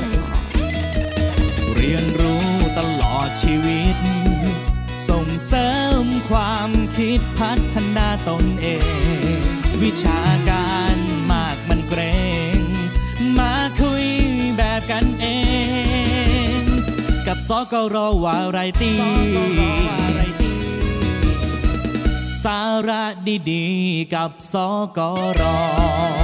เรียนรู้ตลอดชีวิตส่งเสริมความคิดพัฒนาตนเองวิชาการมากมันเกรงมาคุยแบบกันเองกับสกร.วาไรตี้สาระดีๆกับสกร.